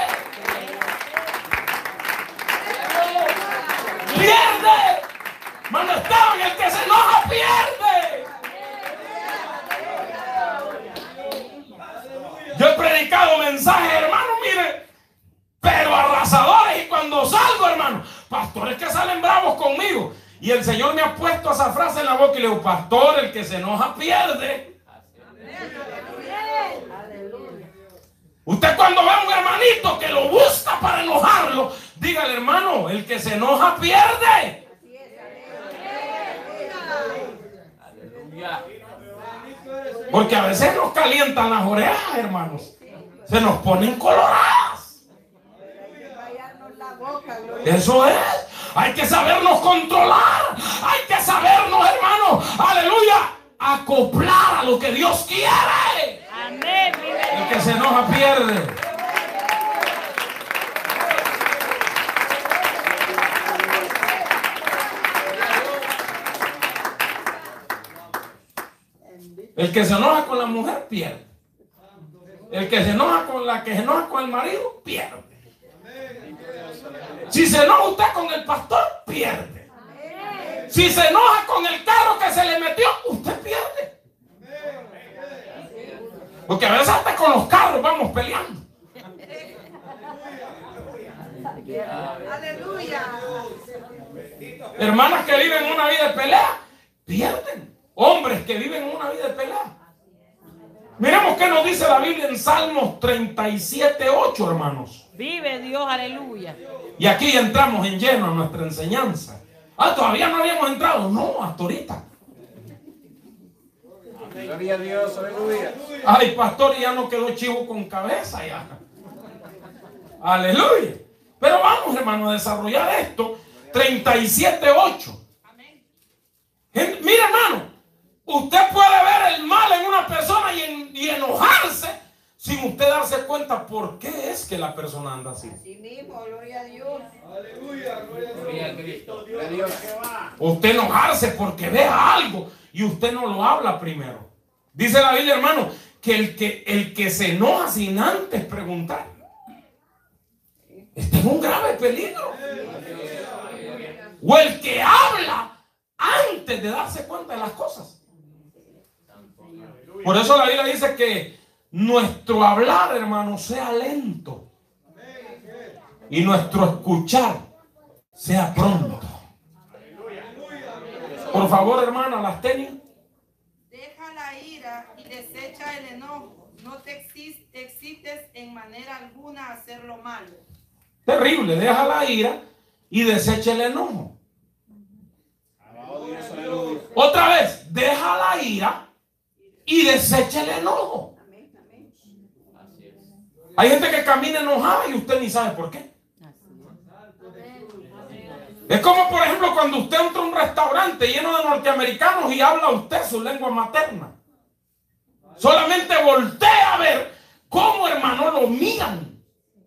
Pierde. Mano, Esteban, el que se enoja pierde. Yo he predicado mensajes, hermano, mire, pero arrasadores. Y cuando salgo, hermano, pastores que salen bravos conmigo. Y el Señor me ha puesto esa frase en la boca y le digo: pastor, el que se enoja pierde. Usted cuando ve a un hermanito que lo busca para enojarlo, dígale: hermano, el que se enoja pierde. Porque a veces nos calientan las orejas, hermanos. Se nos ponen coloradas. Eso es. Hay que sabernos controlar. Hay que sabernos, hermanos, aleluya, acoplar a lo que Dios quiere. amén. El que se enoja pierde. El que se enoja con la mujer pierde. El que se enoja con la que se enoja con el marido pierde. Si se enoja usted con el pastor, pierde. Si se enoja con el carro que se le metió, usted pierde. Porque a veces hasta con los carros vamos peleando. Aleluya. Hermanas que viven una vida de pelea, pierden. Hombres que viven una vida de pelea. Miremos qué nos dice la Biblia en Salmos 37:8, hermanos. Vive Dios, aleluya. Y aquí ya entramos en lleno a nuestra enseñanza. Todavía no habíamos entrado. No, hasta ahorita. Gloria a Dios, aleluya. Ay, pastor, ya no quedó chivo con cabeza ya. Aleluya. Pero vamos, hermano, a desarrollar esto. 37:8. Mira, hermano, usted puede ver el mal en una persona y enojarse sin usted darse cuenta por qué es que la persona anda así. Así mismo, gloria a Dios. Gloria a Cristo. Gloria a Dios. Usted enojarse porque vea algo y usted no lo habla primero. Dice la Biblia, hermano, que el que se enoja sin antes preguntar está en un grave peligro. O el que habla antes de darse cuenta de las cosas. Por eso la Biblia dice que nuestro hablar, hermano, sea lento y nuestro escuchar sea pronto. Por favor, hermana, las tenis. Deja la ira y desecha el enojo. No te excites en manera alguna a hacer lo malo. Terrible, deja la ira y desecha el enojo. Otra vez, deja la ira y desecha el enojo. Hay gente que camina enojada y usted ni sabe por qué. Es como, por ejemplo, cuando usted entra a un restaurante lleno de norteamericanos y habla usted su lengua materna. Solamente voltea a ver cómo, hermano, lo miran.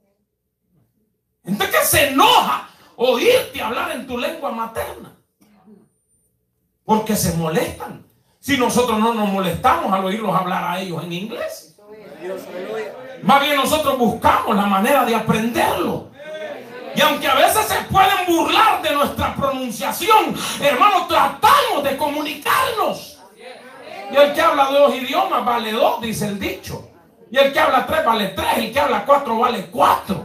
Gente que se enoja oírte hablar en tu lengua materna. Porque se molestan. Si nosotros no nos molestamos al oírlos hablar a ellos en inglés. Más bien nosotros buscamos la manera de aprenderlo. Y aunque a veces se pueden burlar de nuestra pronunciación, hermano, tratamos de comunicarnos. Y el que habla 2 idiomas vale 2, dice el dicho. Y el que habla 3 vale 3. El que habla 4 vale 4.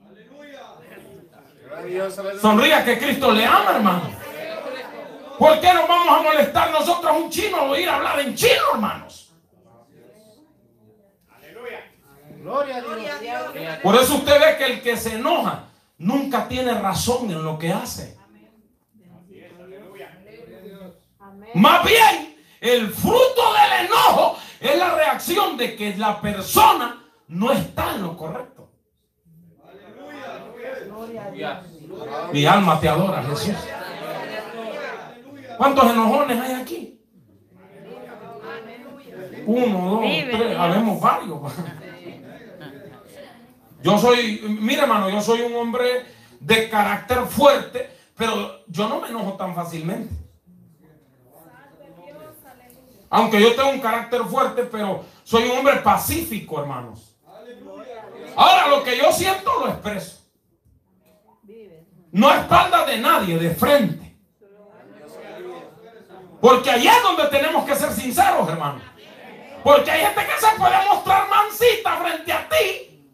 Sonría que Cristo le ama, hermano. ¿Por qué nos vamos a molestar nosotros a un chino al oír hablar en chino, hermanos? Gloria a Dios. Por eso usted ve que el que se enoja nunca tiene razón en lo que hace. Más bien, el fruto del enojo es la reacción de que la persona no está en lo correcto. Mi alma te adora, Jesús. ¿Cuántos enojones hay aquí? 1, 2, 3, habemos varios. Yo soy, mira, hermano, yo soy un hombre de carácter fuerte, pero yo no me enojo tan fácilmente. Aunque yo tengo un carácter fuerte, pero soy un hombre pacífico, hermanos. Ahora, lo que yo siento lo expreso. No a espaldas de nadie, de frente. Porque allá es donde tenemos que ser sinceros, hermano. Porque hay gente que se puede mostrar mansita frente a ti.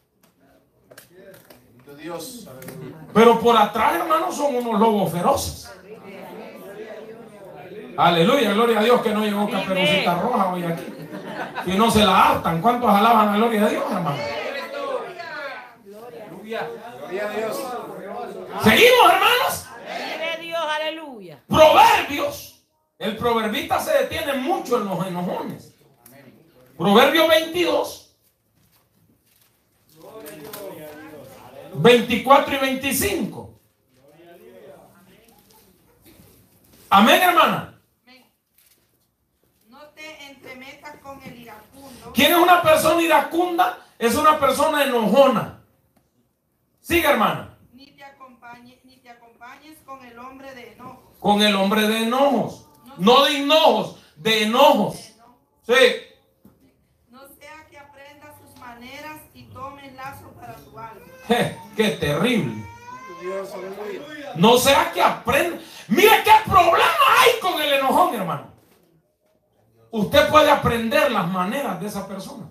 Pero por atrás, hermano, son unos lobos feroces. Aleluya, gloria a Dios que no llegó Caperucita Roja hoy aquí. Si no se la hartan, ¿cuántos alaban a gloria a Dios, hermano? Gloria a Dios. Seguimos, hermanos. Vive Dios, aleluya. Proverbios. El proverbista se detiene mucho en los enojones. Proverbio 22, 24 y 25. Amén, hermana. No te entremetas con el iracundo. ¿Quién es una persona iracunda? Es una persona enojona. Sigue, hermana. Ni te acompañes con el hombre de enojo. Con el hombre de enojos. No de hinojos, de enojos. Sí. No sea que aprendas sus maneras y tomes lazo para tu alma. Qué terrible. No sea que aprenda. Mire qué problema hay con el enojón, hermano. Usted puede aprender las maneras de esa persona.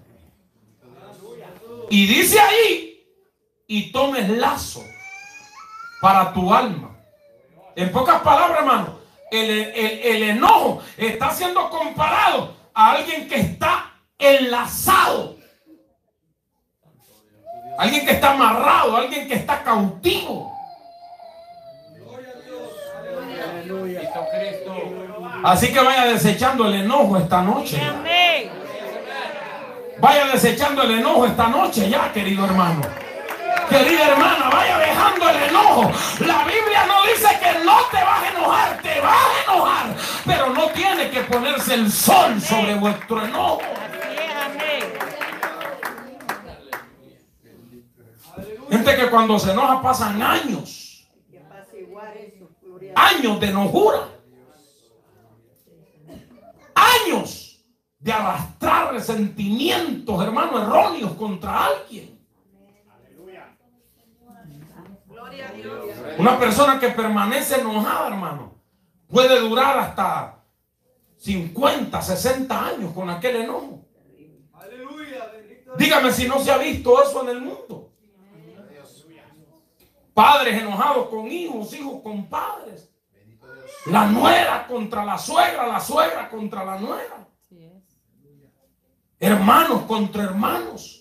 Y dice ahí, y tomes lazo para tu alma. En pocas palabras, hermano, el enojo está siendo comparado a alguien que está enlazado, alguien que está amarrado, alguien que está cautivo. Así que vaya desechando el enojo esta noche. Vaya desechando el enojo esta noche ya, querido hermano. Querida hermana, vaya dejando el enojo. La Biblia no dice que no te vas a enojar, te vas a enojar, pero no tiene que ponerse el sol sobre vuestro enojo. Gente que cuando se enoja pasan años de enojura, años de arrastrar resentimientos, hermano, erróneos contra alguien. Una persona que permanece enojada, hermano, puede durar hasta 50, 60 años con aquel enojo. Dígame si no se ha visto eso en el mundo. Padres enojados con hijos, hijos con padres. La nuera contra la suegra contra la nuera. Hermanos contra hermanos.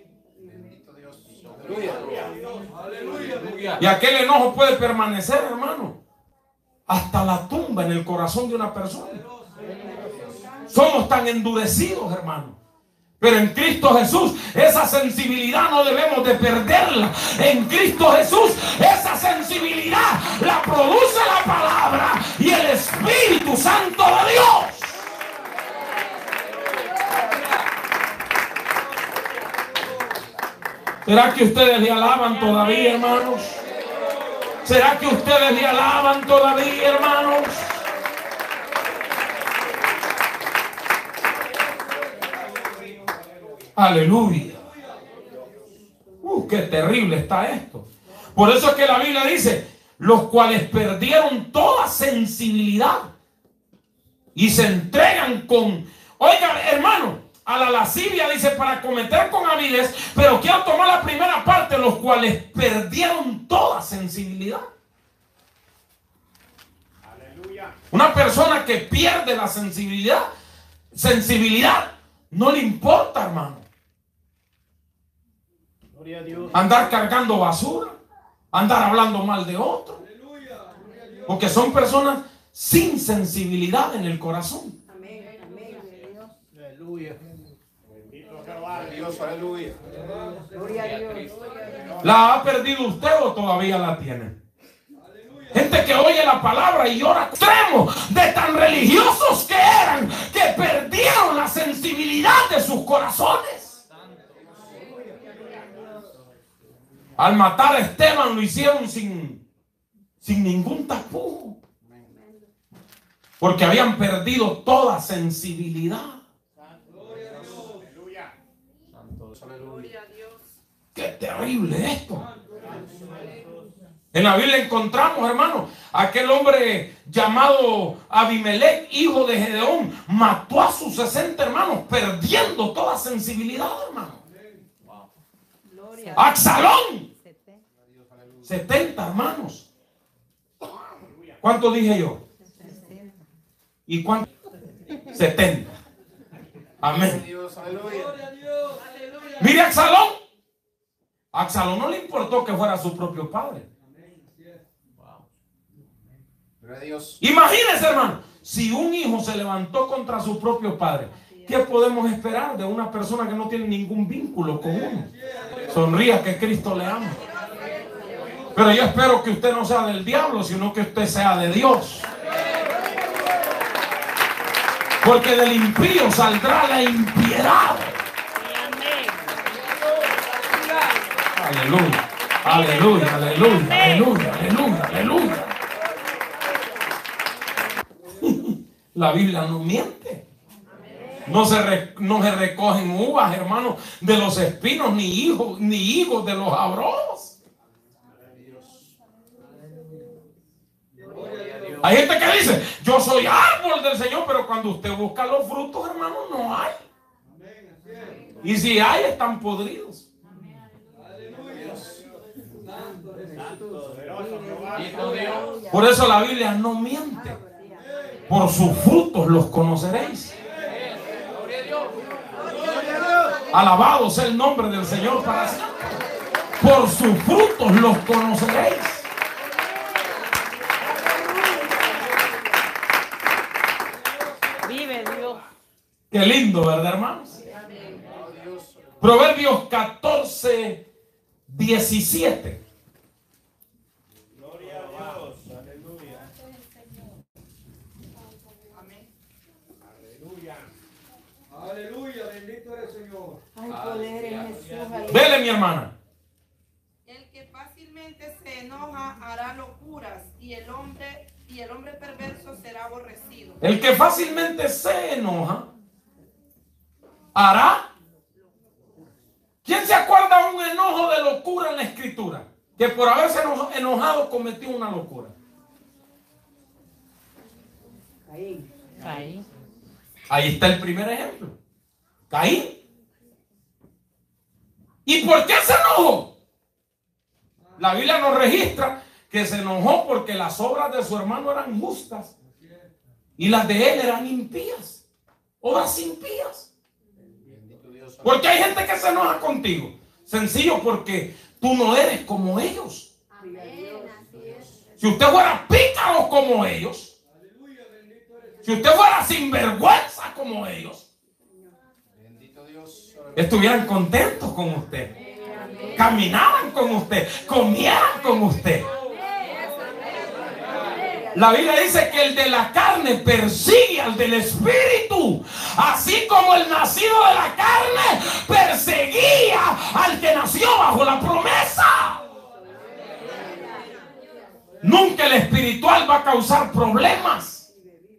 Y aquel enojo puede permanecer, hermano, hasta la tumba en el corazón de una persona. Somos tan endurecidos, hermano. Pero en Cristo Jesús, esa sensibilidad no debemos de perderla. En Cristo Jesús, esa sensibilidad la produce la palabra y el Espíritu Santo de Dios. ¿Será que ustedes le alaban todavía, hermanos? ¿Será que ustedes le alaban todavía, hermanos? Aleluya. Qué terrible está esto. Por eso es que la Biblia dice, los cuales perdieron toda sensibilidad y se entregan con, oiga, hermano, a la lascivia, dice, para cometer con avidez, pero quiero tomar la primera parte, los cuales perdieron toda sensibilidad. Aleluya. Una persona que pierde la sensibilidad no le importa, hermano. Gloria a Dios. Andar cargando basura, andar hablando mal de otro, porque son personas sin sensibilidad en el corazón. Amén. Aleluya. Dios, aleluya. Gloria a Dios. ¿La ha perdido usted o todavía la tiene? Gente que oye la palabra y llora extremo de tan religiosos que eran, que perdieron la sensibilidad de sus corazones. Al matar a Esteban lo hicieron sin ningún tapujo, porque habían perdido toda sensibilidad. Qué terrible esto. En la Biblia encontramos, hermano, aquel hombre llamado Abimelech, hijo de Gedeón, mató a sus 60 hermanos, perdiendo toda sensibilidad, hermano. Absalón, 70 hermanos. ¿Cuánto dije yo? ¿Y cuánto? 70. Amén. Mire a Absalón. A Absalón no le importó que fuera su propio padre. Imagínese, hermano, si un hijo se levantó contra su propio padre, ¿qué podemos esperar de una persona que no tiene ningún vínculo con uno? Sonría que Cristo le ama. Pero yo espero que usted no sea del diablo, sino que usted sea de Dios. Porque del impío saldrá la impiedad. Aleluya, aleluya, aleluya, aleluya, aleluya, aleluya. La Biblia no miente. No se recogen uvas, hermanos, de los espinos, ni higos de los abrojos. Hay gente que dice, yo soy árbol del Señor, pero cuando usted busca los frutos, hermano, no hay. Y si hay, están podridos. Por eso la Biblia no miente. Por sus frutos los conoceréis. Alabado sea el nombre del Señor para siempre. Por sus frutos los conoceréis. Vive Dios. Qué lindo, ¿verdad, hermanos? Proverbios 14, 17. Gloria a Dios. Aleluya. Amén. Aleluya. Aleluya. Bendito eres el Señor. Hay poder en Jesús. Vele, mi hermana. El que fácilmente se enoja hará locuras y el hombre perverso será aborrecido. El que fácilmente se enoja hará. ¿Quién se acuerda de un enojo de locura en la escritura? Que por haberse enojado cometió una locura. Caín. Ahí está el primer ejemplo. Caín. ¿Y por qué se enojó? La Biblia nos registra que se enojó porque las obras de su hermano eran justas y las de él eran impías. Obras impías. Porque hay gente que se enoja contigo. Sencillo, porque tú no eres como ellos. Si usted fuera pícaro como ellos, si usted fuera sinvergüenza como ellos, estuvieran contentos con usted, caminaban con usted, comieran con usted. La Biblia dice que el de la carne persigue al del espíritu, así como el nacido de la carne perseguía al que nació bajo la promesa. Nunca el espiritual va a causar problemas.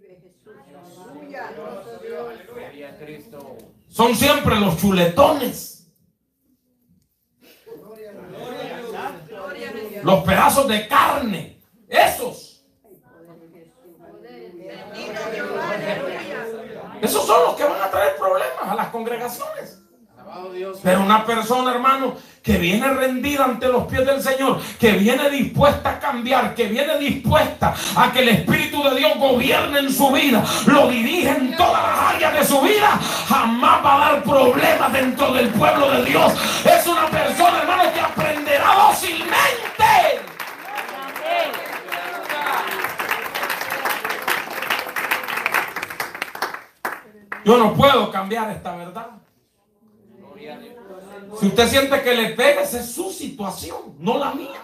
Son siempre los chuletones, los pedazos de carne, esos. Esos son los que van a traer problemas a las congregaciones. Pero una persona, hermano, que viene rendida ante los pies del Señor, que viene dispuesta a cambiar, que viene dispuesta a que el Espíritu de Dios gobierne en su vida, lo dirige en todas las áreas de su vida, jamás va a dar problemas dentro del pueblo de Dios. Es una persona, hermano, que aprenderá dócilmente. Yo no puedo cambiar esta verdad. Si usted siente que le pega, esa es su situación, no la mía.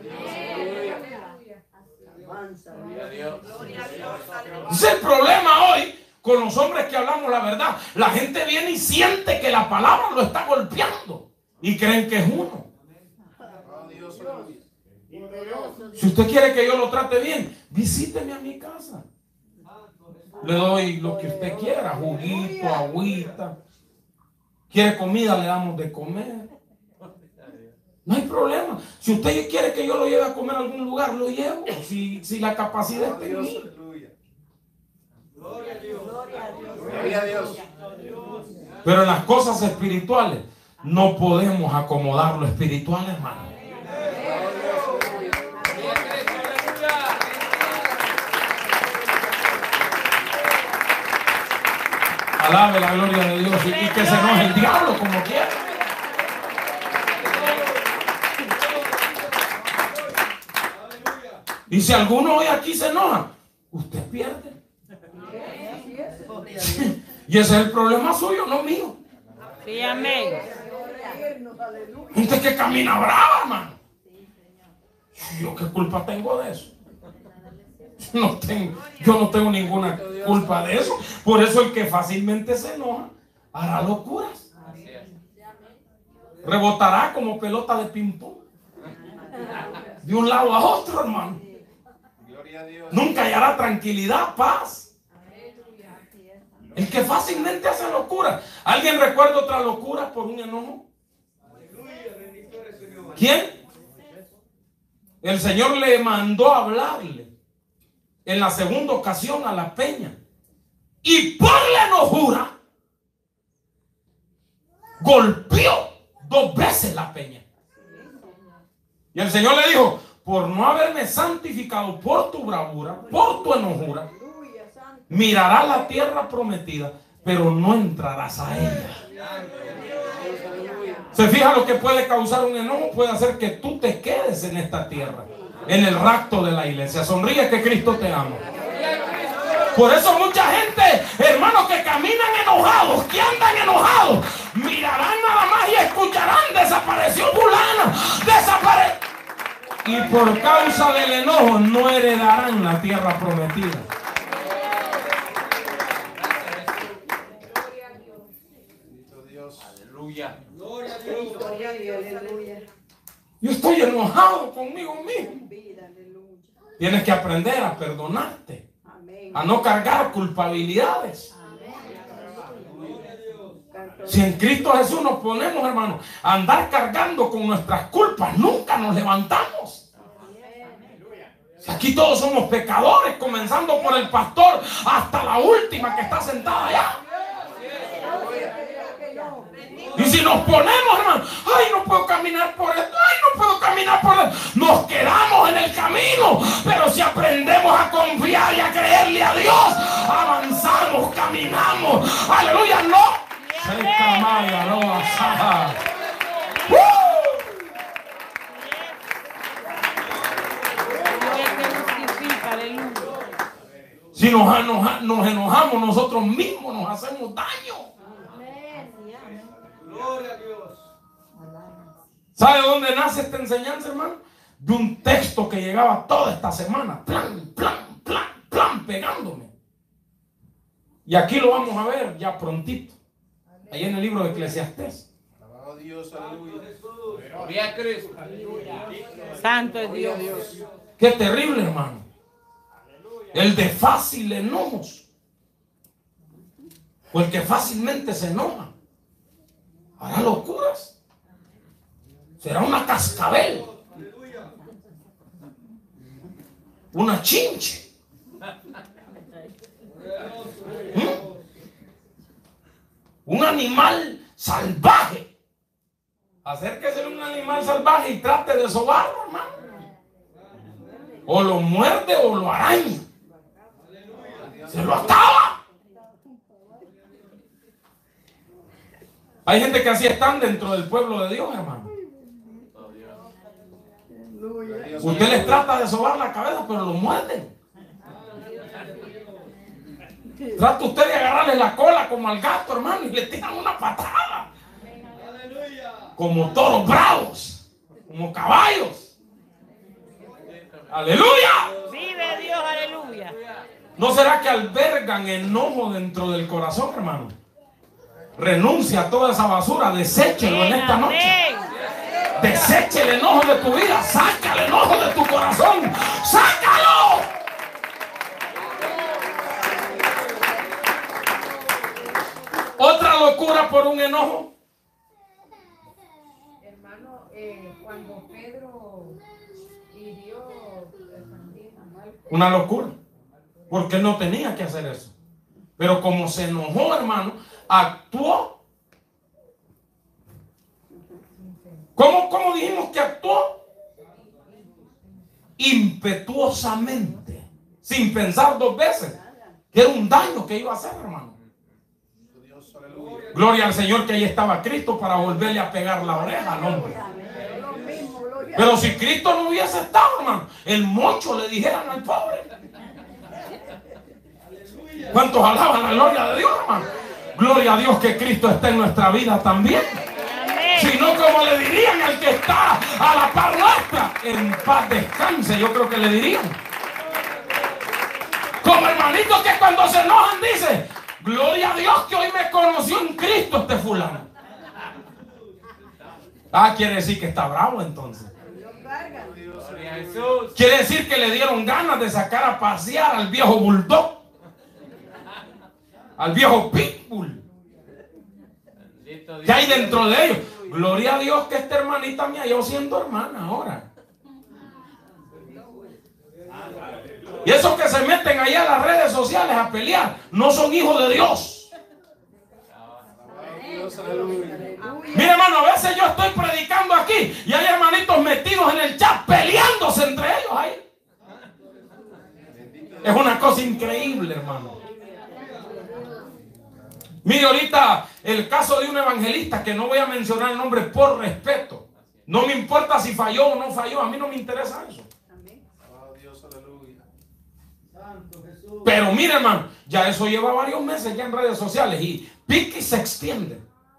Ese es el problema hoy con los hombres que hablamos la verdad. La gente viene y siente que la palabra lo está golpeando y creen que es uno. Si usted quiere que yo lo trate bien, visíteme a mi casa. Le doy lo que usted quiera, juguito, agüita. ¿Quiere comida? Le damos de comer. No hay problema. Si usted quiere que yo lo lleve a comer a algún lugar, lo llevo. Si la capacidad está en mí. Gloria a Dios. Pero en las cosas espirituales no podemos acomodar lo espiritual, hermano. Alabe la gloria de Dios y que se enoje el diablo como quiera. Y si alguno hoy aquí se enoja, usted pierde. Y ese es el problema suyo, no mío. Sí, amén. Gente que camina brava, hermano. ¿Yo qué culpa tengo de eso? Yo no tengo ninguna culpa de eso. Por eso el que fácilmente se enoja hará locuras. Rebotará como pelota de ping-pong de un lado a otro, hermano. Nunca hallará tranquilidad, paz. El que fácilmente hace locura. ¿Alguien recuerda otra locura por un enojo? ¿Quién? El Señor le mandó a hablarle en la segunda ocasión a la peña. Y por la enojura golpeó 2 veces la peña. Y el Señor le dijo: por no haberme santificado por tu bravura, por tu enojura, mirarás la tierra prometida, pero no entrarás a ella. Se fija lo que puede causar un enojo, puede hacer que tú te quedes en esta tierra, en el rapto de la iglesia. Sonríe que Cristo te ama. Por eso mucha gente, hermanos, que caminan enojados, que andan enojados, mirarán nada más y escucharán: desapareció fulana, desapareció. Y por causa del enojo no heredarán la tierra prometida. Aleluya. Gloria a Dios, aleluya. Yo estoy enojado conmigo mismo. Vida, aleluya. Tienes que aprender a perdonarte, Amén. a no cargar culpabilidades. Si en Cristo Jesús nos ponemos, hermanos, a andar cargando con nuestras culpas, nunca nos levantamos. Si aquí todos somos pecadores, comenzando por el pastor hasta la última que está sentada allá. Y si nos ponemos, hermano, ay, no puedo caminar por esto, ay, no puedo caminar por esto, nos quedamos en el camino. Pero si aprendemos a confiar y a creerle a Dios, avanzamos, caminamos. Aleluya, no. Si nos enojamos nosotros mismos, nos hacemos daño. Gloria a Dios. ¿Sabe dónde nace esta enseñanza, hermano? De un texto que llegaba toda esta semana, plan, plan, plan, plan, pegándome. Y aquí lo vamos a ver ya prontito, ahí en el libro de Eclesiastés. Alabado Dios, aleluya. Gloria a Cristo. Santo es Dios. Qué terrible, hermano. El de fácil enojos, o el que fácilmente se enoja, hará locuras. Será una cascabel, una chinche, un animal salvaje. Acérquese a un animal salvaje y trate de sobarlo, hermano. O lo muerde o lo araña. Se lo acaba. Hay gente que así están dentro del pueblo de Dios, hermano. Usted les trata de sobar la cabeza, pero lo muerden. Trata usted de agarrarle la cola como al gato, hermano, y le tiran una patada. Como toros bravos, como caballos. Aleluya. Vive Dios, aleluya. ¿No será que albergan enojo dentro del corazón, hermano? Renuncia a toda esa basura, deséchelo en esta noche. Desecha el enojo de tu vida, saca el enojo de tu corazón, sácalo. Otra locura por un enojo. Hermano, cuando Pedro hirió Una locura, porque él no tenía que hacer eso. Pero como se enojó, hermano, actuó. ¿Cómo dijimos que actuó? Impetuosamente, sin pensar dos veces que era un daño que iba a hacer, hermano. Gloria al Señor que ahí estaba Cristo para volverle a pegar la oreja al hombre. Pero si Cristo no hubiese estado, hermano, el mocho le dijeran al pobre. ¿Cuántos alaban la gloria de Dios, hermano? Gloria a Dios que Cristo está en nuestra vida también. Si no, como le dirían al que está a la par nuestra, en paz descanse, yo creo que le dirían. Como hermanitos que cuando se enojan dice: gloria a Dios que hoy me conoció en Cristo este fulano. Quiere decir que está bravo entonces. Quiere decir que le dieron ganas de sacar a pasear al viejo bulldog, al viejo pitbull que hay dentro de ellos. Gloria a Dios que esta hermanita me halló siendo hermana ahora. Y esos que se meten allá a las redes sociales a pelear no son hijos de Dios. Mira, hermano, a veces yo estoy predicando aquí y hay hermanitos metidos en el chat peleándose entre ellos ahí. Es una cosa increíble, hermano. Mire, ahorita el caso de un evangelista que no voy a mencionar el nombre por respeto. No me importa si falló o no falló, a mí no me interesa eso. Oh, Dios, aleluya. Pero mire, hermano, ya eso lleva varios meses ya en redes sociales y pique y se extiende.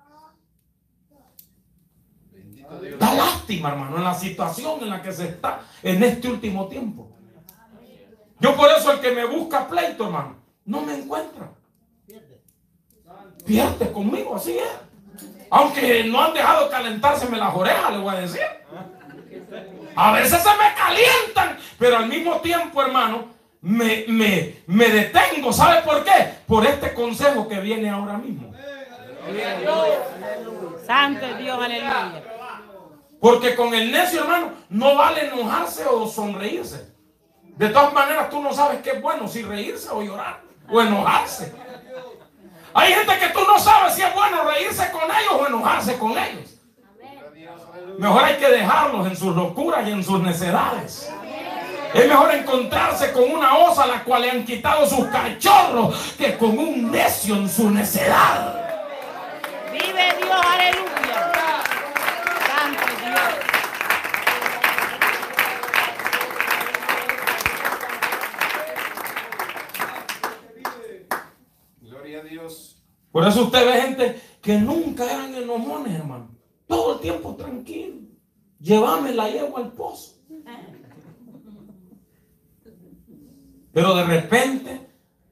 Bendito Dios. Da lástima, hermano, en la situación en la que se está en este último tiempo. Yo por eso el que me busca pleito, hermano, no me encuentra. Pierde conmigo, así es. Aunque no han dejado calentárseme las orejas, le voy a decir. A veces se me calientan, pero al mismo tiempo, hermano, me detengo. ¿Sabe por qué? Por este consejo que viene ahora mismo. Santo es Dios, aleluya. Porque con el necio, hermano, no vale enojarse o sonreírse. De todas maneras, tú no sabes qué es bueno, si reírse o llorar o enojarse. Hay gente que tú no sabes si es bueno reírse con ellos o enojarse con ellos. Mejor hay que dejarlos en sus locuras y en sus necedades. Es mejor encontrarse con una osa a la cual le han quitado sus cachorros que con un necio en su necedad. Vive Dios, aleluya. Santo es Dios. Gloria a Dios. Por eso usted ve gente que nunca eran enojones, hermano. Todo el tiempo tranquilo. Llévame la yegua al pozo. Pero de repente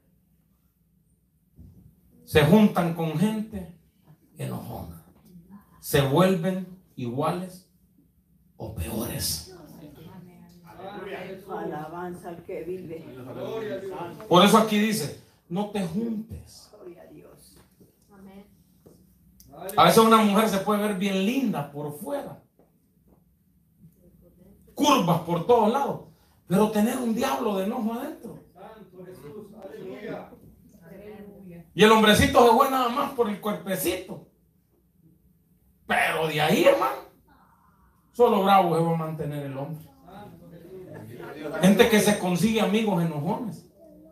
se juntan con gente enojona. Se vuelven iguales o peores. Alabanza al que vive. Por eso aquí dice, no te juntes. Gloria a Dios. A veces una mujer se puede ver bien linda por fuera. Curvas por todos lados. Pero tener un diablo de enojo adentro. Y el hombrecito se fue nada más por el cuerpecito. Pero de ahí, hermano, solo bravo se va a mantener el hombre. Gente que se consigue amigos enojones.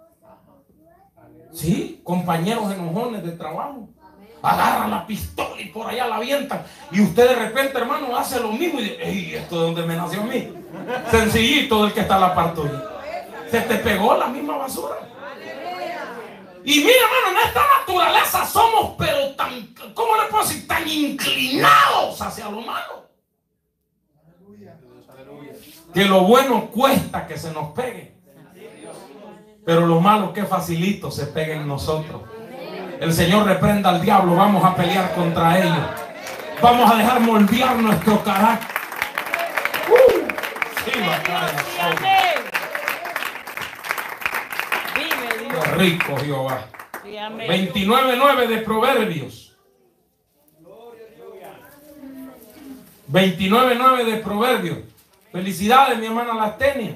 Sí, compañeros enojones de trabajo. Agarran la pistola y por allá la avientan. Y usted de repente, hermano, hace lo mismo y dice, ¡ey, esto de donde me nació a mí! Sencillito del que está a la par tuya. Se te pegó la misma basura. Y mira, hermano, en esta naturaleza somos, pero tan, ¿cómo le puedo decir? Tan inclinados hacia lo malo. Que lo bueno cuesta que se nos pegue. Pero lo malo que facilito se pega en nosotros. El Señor reprenda al diablo. Vamos a pelear contra ellos. Vamos a dejar moldear nuestro carácter. Sí, Vive Dios. qué rico Jehová. Sí, amén. 29:9 de Proverbios. 29:9 de Proverbios. Felicidades, mi hermana Lastenia.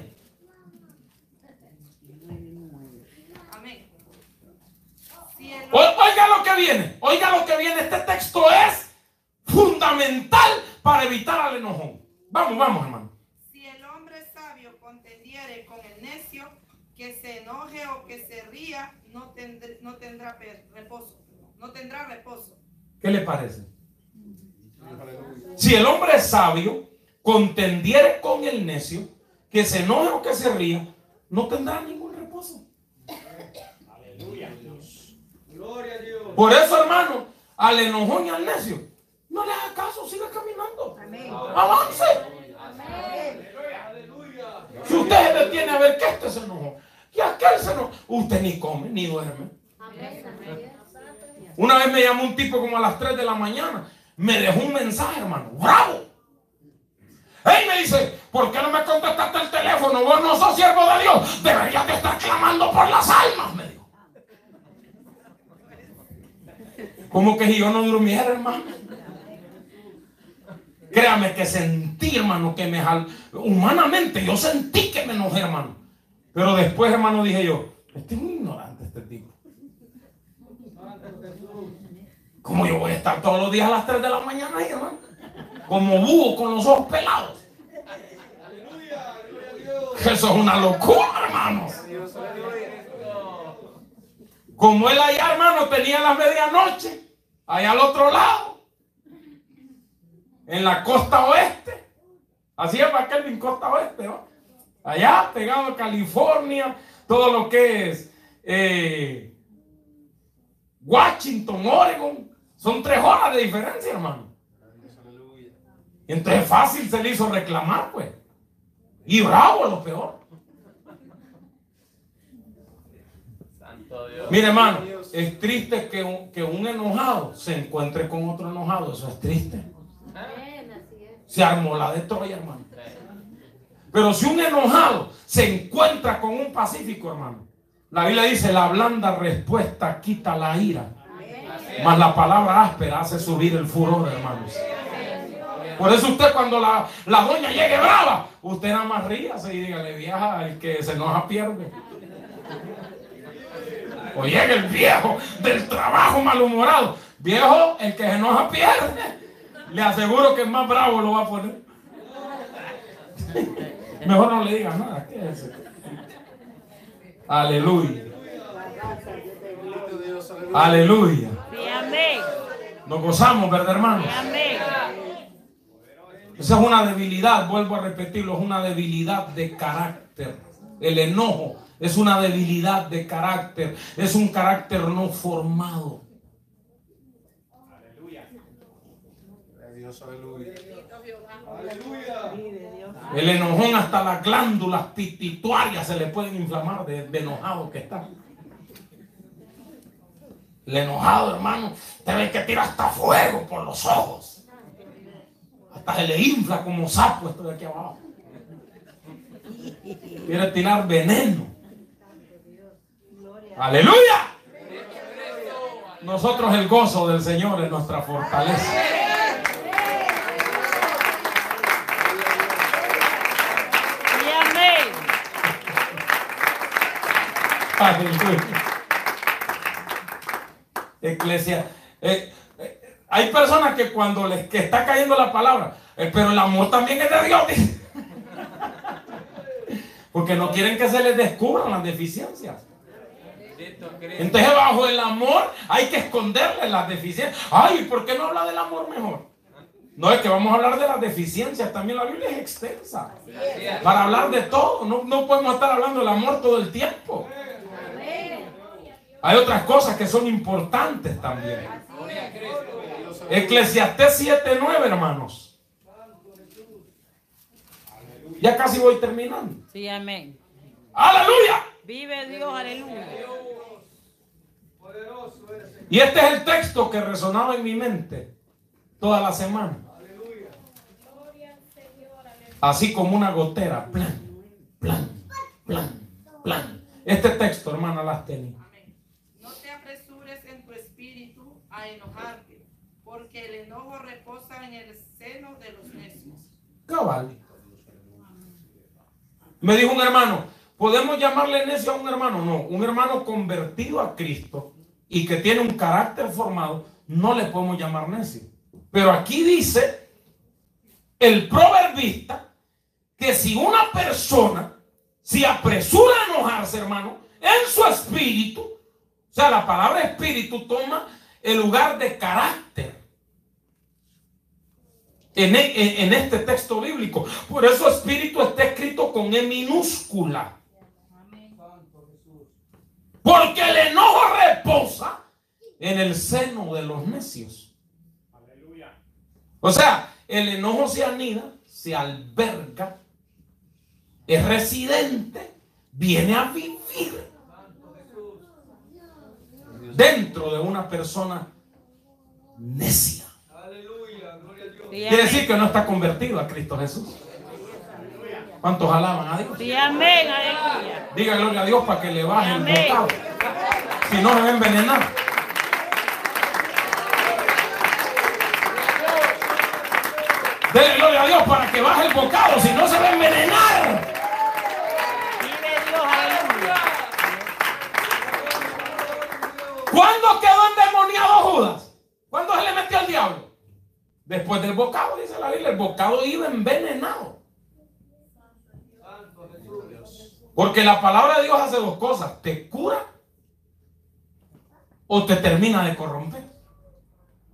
Amén. Si Oiga lo que viene. Oiga lo que viene. Este texto es fundamental para evitar al enojón. Vamos, vamos, hermano. Si el hombre sabio contendiere con el necio, que se enoje o que se ría, no tendrá reposo. No tendrá reposo. ¿Qué le parece? Si el hombre es sabio, contendiere con el necio, que se enoje o que se ría, no tendrá ningún reposo. Aleluya. Gloria a Dios. Por eso, hermano, al enojón y al necio, no le haga caso, siga caminando. Amén. Avance. Si usted se detiene a ver que este se enojó, que aquel se enojó, usted ni come ni duerme. Una vez me llamó un tipo como a las 3 de la mañana, me dejó un mensaje, hermano, bravo. Él me dice, ¿por qué no me contestaste el teléfono? Vos no sos siervo de Dios, deberías de estar clamando por las almas, me dijo. Como que si yo no durmiera, hermano. Créame que sentí, hermano, que me humanamente yo sentí que me enojé, hermano. Pero después, hermano, dije yo, este es muy ignorante este tipo. ¿Cómo yo voy a estar todos los días a las 3 de la mañana ahí, hermano? Como búho con los ojos pelados. Eso es una locura, hermano. Como él allá, hermano, tenía la medianoche, allá al otro lado, en la costa oeste. Así es para Kelvin, costa oeste, ¿no? Allá pegado a California, todo lo que es Washington, Oregon, son 3 horas de diferencia, hermano. Y entonces fácil se le hizo reclamar, pues. Y bravo, lo peor. Mire, hermano, es triste que un enojado se encuentre con otro enojado. Eso es triste. Se armó la de Troya, hermano. Pero si un enojado se encuentra con un pacífico, hermano, la Biblia dice: la blanda respuesta quita la ira, mas la palabra áspera hace subir el furor, hermanos. Por eso usted, cuando la doña llegue brava, usted nada más ríase y dígale: vieja, el que se enoja pierde. O llega el viejo del trabajo malhumorado: viejo, el que se enoja pierde. Le aseguro que el más bravo lo va a poner. Mejor no le digas nada. ¿Qué es eso? Aleluya. Aleluya. Nos gozamos, ¿verdad, hermanos? Esa es una debilidad, vuelvo a repetirlo, es una debilidad de carácter. El enojo es una debilidad de carácter, es un carácter no formado. Aleluya. Dios, aleluya. El enojón, hasta las glándulas pituitarias se le pueden inflamar de enojado que está. El enojado, hermano, te ve que tira hasta fuego por los ojos. Hasta se le infla como sapo esto de aquí abajo. Quiere tirar veneno. Aleluya. Nosotros, el gozo del Señor es nuestra fortaleza. Aleluya. Iglesia, hay personas que cuando les que está cayendo la palabra, pero el amor también es de Dios. Porque no quieren que se les descubran las deficiencias. Entonces, bajo el amor hay que esconderle las deficiencias. Ay, ¿por qué no habla del amor mejor? No, es que vamos a hablar de las deficiencias. También la Biblia es extensa para hablar de todo. No podemos estar hablando del amor todo el tiempo. Hay otras cosas que son importantes también. Eclesiastés 7:9, hermanos. Ya casi voy terminando. Sí, amén. ¡Aleluya! Vive Dios, aleluya. Y este es el texto que resonaba en mi mente toda la semana. Así como una gotera. Plan, plan, plan, plan. Este texto, hermana, las tenía. No te apresures en tu espíritu a enojarte, porque el enojo reposa en el seno de los necios. Cabal. Me dijo un hermano: ¿podemos llamarle necio a un hermano? No, un hermano convertido a Cristo y que tiene un carácter formado, no le podemos llamar necio. Pero aquí dice el proverbista que si una persona se apresura a enojarse, hermano, en su espíritu, o sea, la palabra espíritu toma el lugar de carácter en este texto bíblico. Por eso espíritu está escrito con E minúscula. Porque el enojo reposa en el seno de los necios. O sea, el enojo se anida, se alberga, es residente, viene a vivir dentro de una persona necia. Quiere decir que no está convertido a Cristo Jesús. ¿Cuántos alaban a Dios? Sí, amén, aleluya. Diga gloria a Dios para que le baje el bocado. Si no, se va a envenenar. Dele gloria a Dios para que baje el bocado. Si no, se va a envenenar. Vive Dios, aleluya. ¿Cuándo quedó endemoniado Judas? ¿Cuándo se le metió al diablo? Después del bocado, dice la Biblia. El bocado iba envenenado. Porque la palabra de Dios hace dos cosas: te cura o te termina de corromper.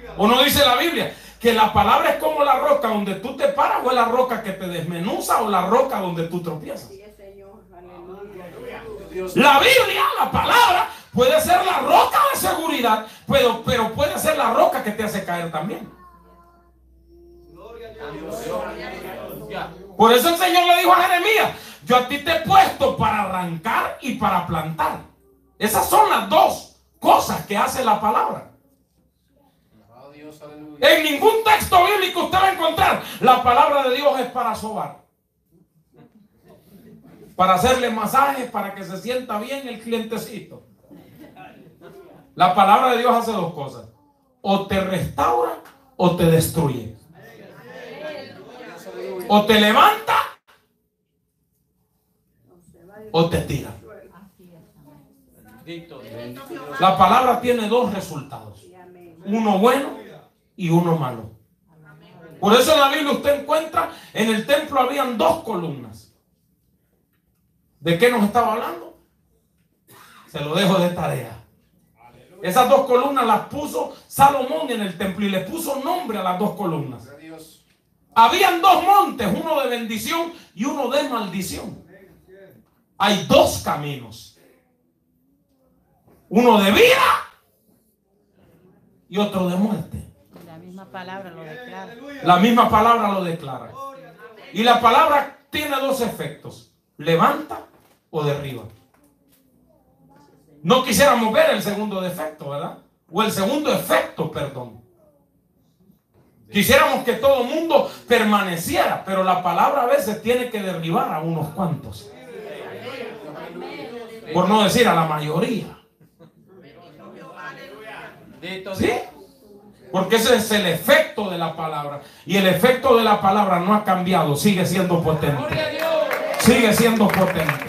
¿O no dice la Biblia que la palabra es como la roca donde tú te paras, o es la roca que te desmenuza, o la roca donde tú tropiezas? La Biblia, la palabra, puede ser la roca de seguridad, pero puede ser la roca que te hace caer también. Por eso el Señor le dijo a Jeremías: yo a ti te he puesto para arrancar y para plantar. Esas son las dos cosas que hace la palabra. En ningún texto bíblico usted va a encontrar la palabra de Dios es para sobar, para hacerle masajes, para que se sienta bien el clientecito. La palabra de Dios hace dos cosas: o te restaura o te destruye, o te levanta o te tira. La palabra tiene dos resultados, uno bueno y uno malo. Por eso en la Biblia usted encuentra, en el templo habían dos columnas. ¿De qué nos estaba hablando? Se lo dejo de tarea. Esas dos columnas las puso Salomón en el templo, y le puso nombre a las dos columnas. Habían dos montes, uno de bendición y uno de maldición. Hay dos caminos, uno de vida y otro de muerte. La misma palabra lo declara. La misma palabra lo declara. Y la palabra tiene dos efectos: levanta o derriba. No quisiéramos ver el segundo defecto, ¿verdad? O el segundo efecto, perdón. Quisiéramos que todo el mundo permaneciera, pero la palabra a veces tiene que derribar a unos cuantos, por no decir a la mayoría. ¿Sí? Porque ese es el efecto de la palabra. Y el efecto de la palabra no ha cambiado, sigue siendo potente. Sigue siendo potente.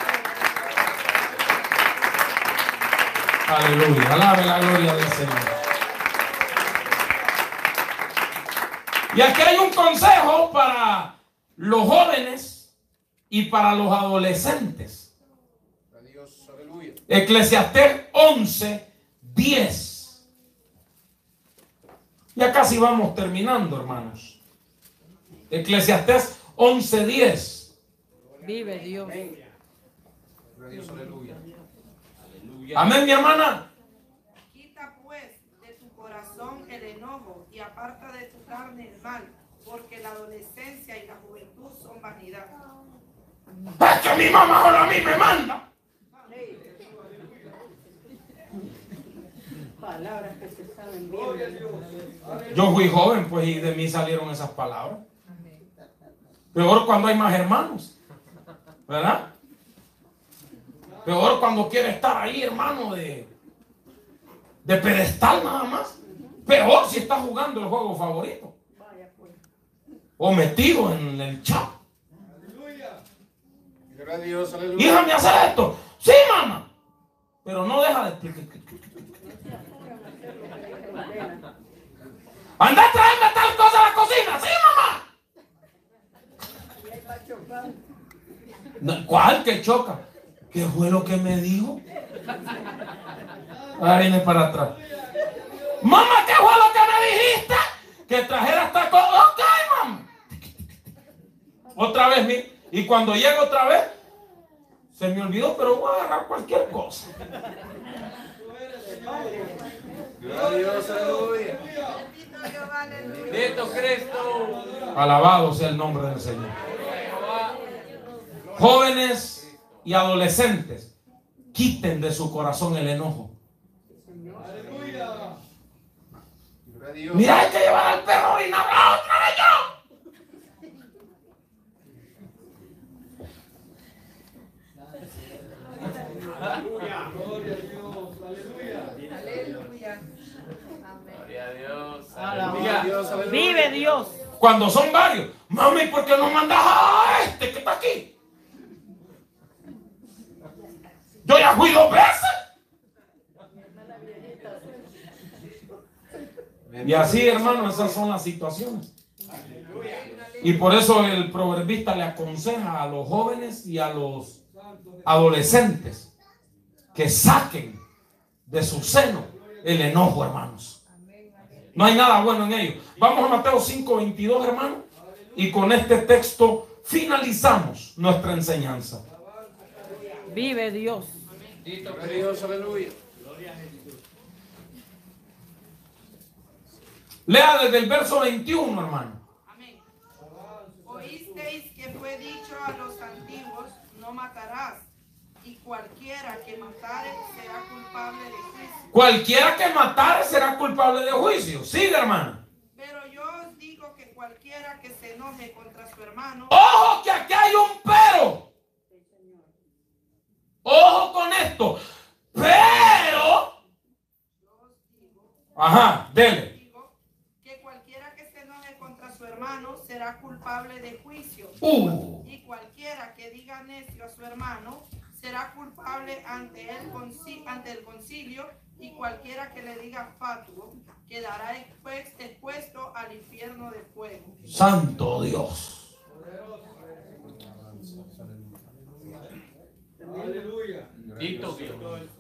Aleluya, alabe la gloria del Señor. Y aquí hay un consejo para los jóvenes y para los adolescentes. Eclesiastés 11:10. Ya casi vamos terminando, hermanos. Eclesiastés 11:10. Vive Dios. Amén, mi hermana. Quita pues de tu corazón el enojo y aparta de tu carne el mal, porque la adolescencia y la juventud son vanidad. Es que mi mamá ahora a mí me manda. Palabras que se saben bien. Yo fui joven, pues, y de mí salieron esas palabras. Peor cuando hay más hermanos, ¿verdad? Peor cuando quiere estar ahí, hermano, de pedestal nada más. Peor si está jugando el juego favorito, o metido en el chat. Hija, ¿me hace esto? Sí, mamá. Pero no deja de... Anda a traerme tal cosa a la cocina. Sí, mamá. No, ¿cuál que choca? ¿Qué fue lo que me dijo? Ahora viene para atrás. Mamá, ¿qué fue lo que me dijiste? Que trajera esta cosa. Ok, mamá. Otra vez, y cuando llega otra vez, se me olvidó, pero voy a agarrar cualquier cosa. Dios, aleluya. Bendito Cristo. Alabado sea el nombre del Señor. Jóvenes y adolescentes, quiten de su corazón el enojo. Mira, hay que llevar al perro y nada, otra vez yo. Vive Dios. Cuando son varios, mami, ¿por qué no mandas a este que está aquí? Yo ya fui 2 veces. Y así, hermano, esas son las situaciones. Y por eso el proverbista le aconseja a los jóvenes y a los adolescentes que saquen de su seno el enojo, hermanos. No hay nada bueno en ellos. Vamos a Mateo 5:22, hermano. Y con este texto finalizamos nuestra enseñanza. Vive Dios. Bendito Dios, aleluya. Lea desde el verso 21, hermano. Amén. Oísteis que fue dicho a los antiguos, no matarás, y cualquiera que matare será culpable de juicio. Cualquiera que matare será culpable de juicio. Sigue, hermano. Pero yo os digo que cualquiera que se enoje contra su hermano, Ojo que aquí hay un pero. Ojo con esto. Pero. Ajá, dele. digo que cualquiera que se enoje contra su hermano será culpable de juicio. Y cualquiera que diga necio a su hermano será culpable ante el concilio, y cualquiera que le diga fatuo quedará expuesto al infierno de fuego. Santo Dios. Aleluya. Bendito Dios.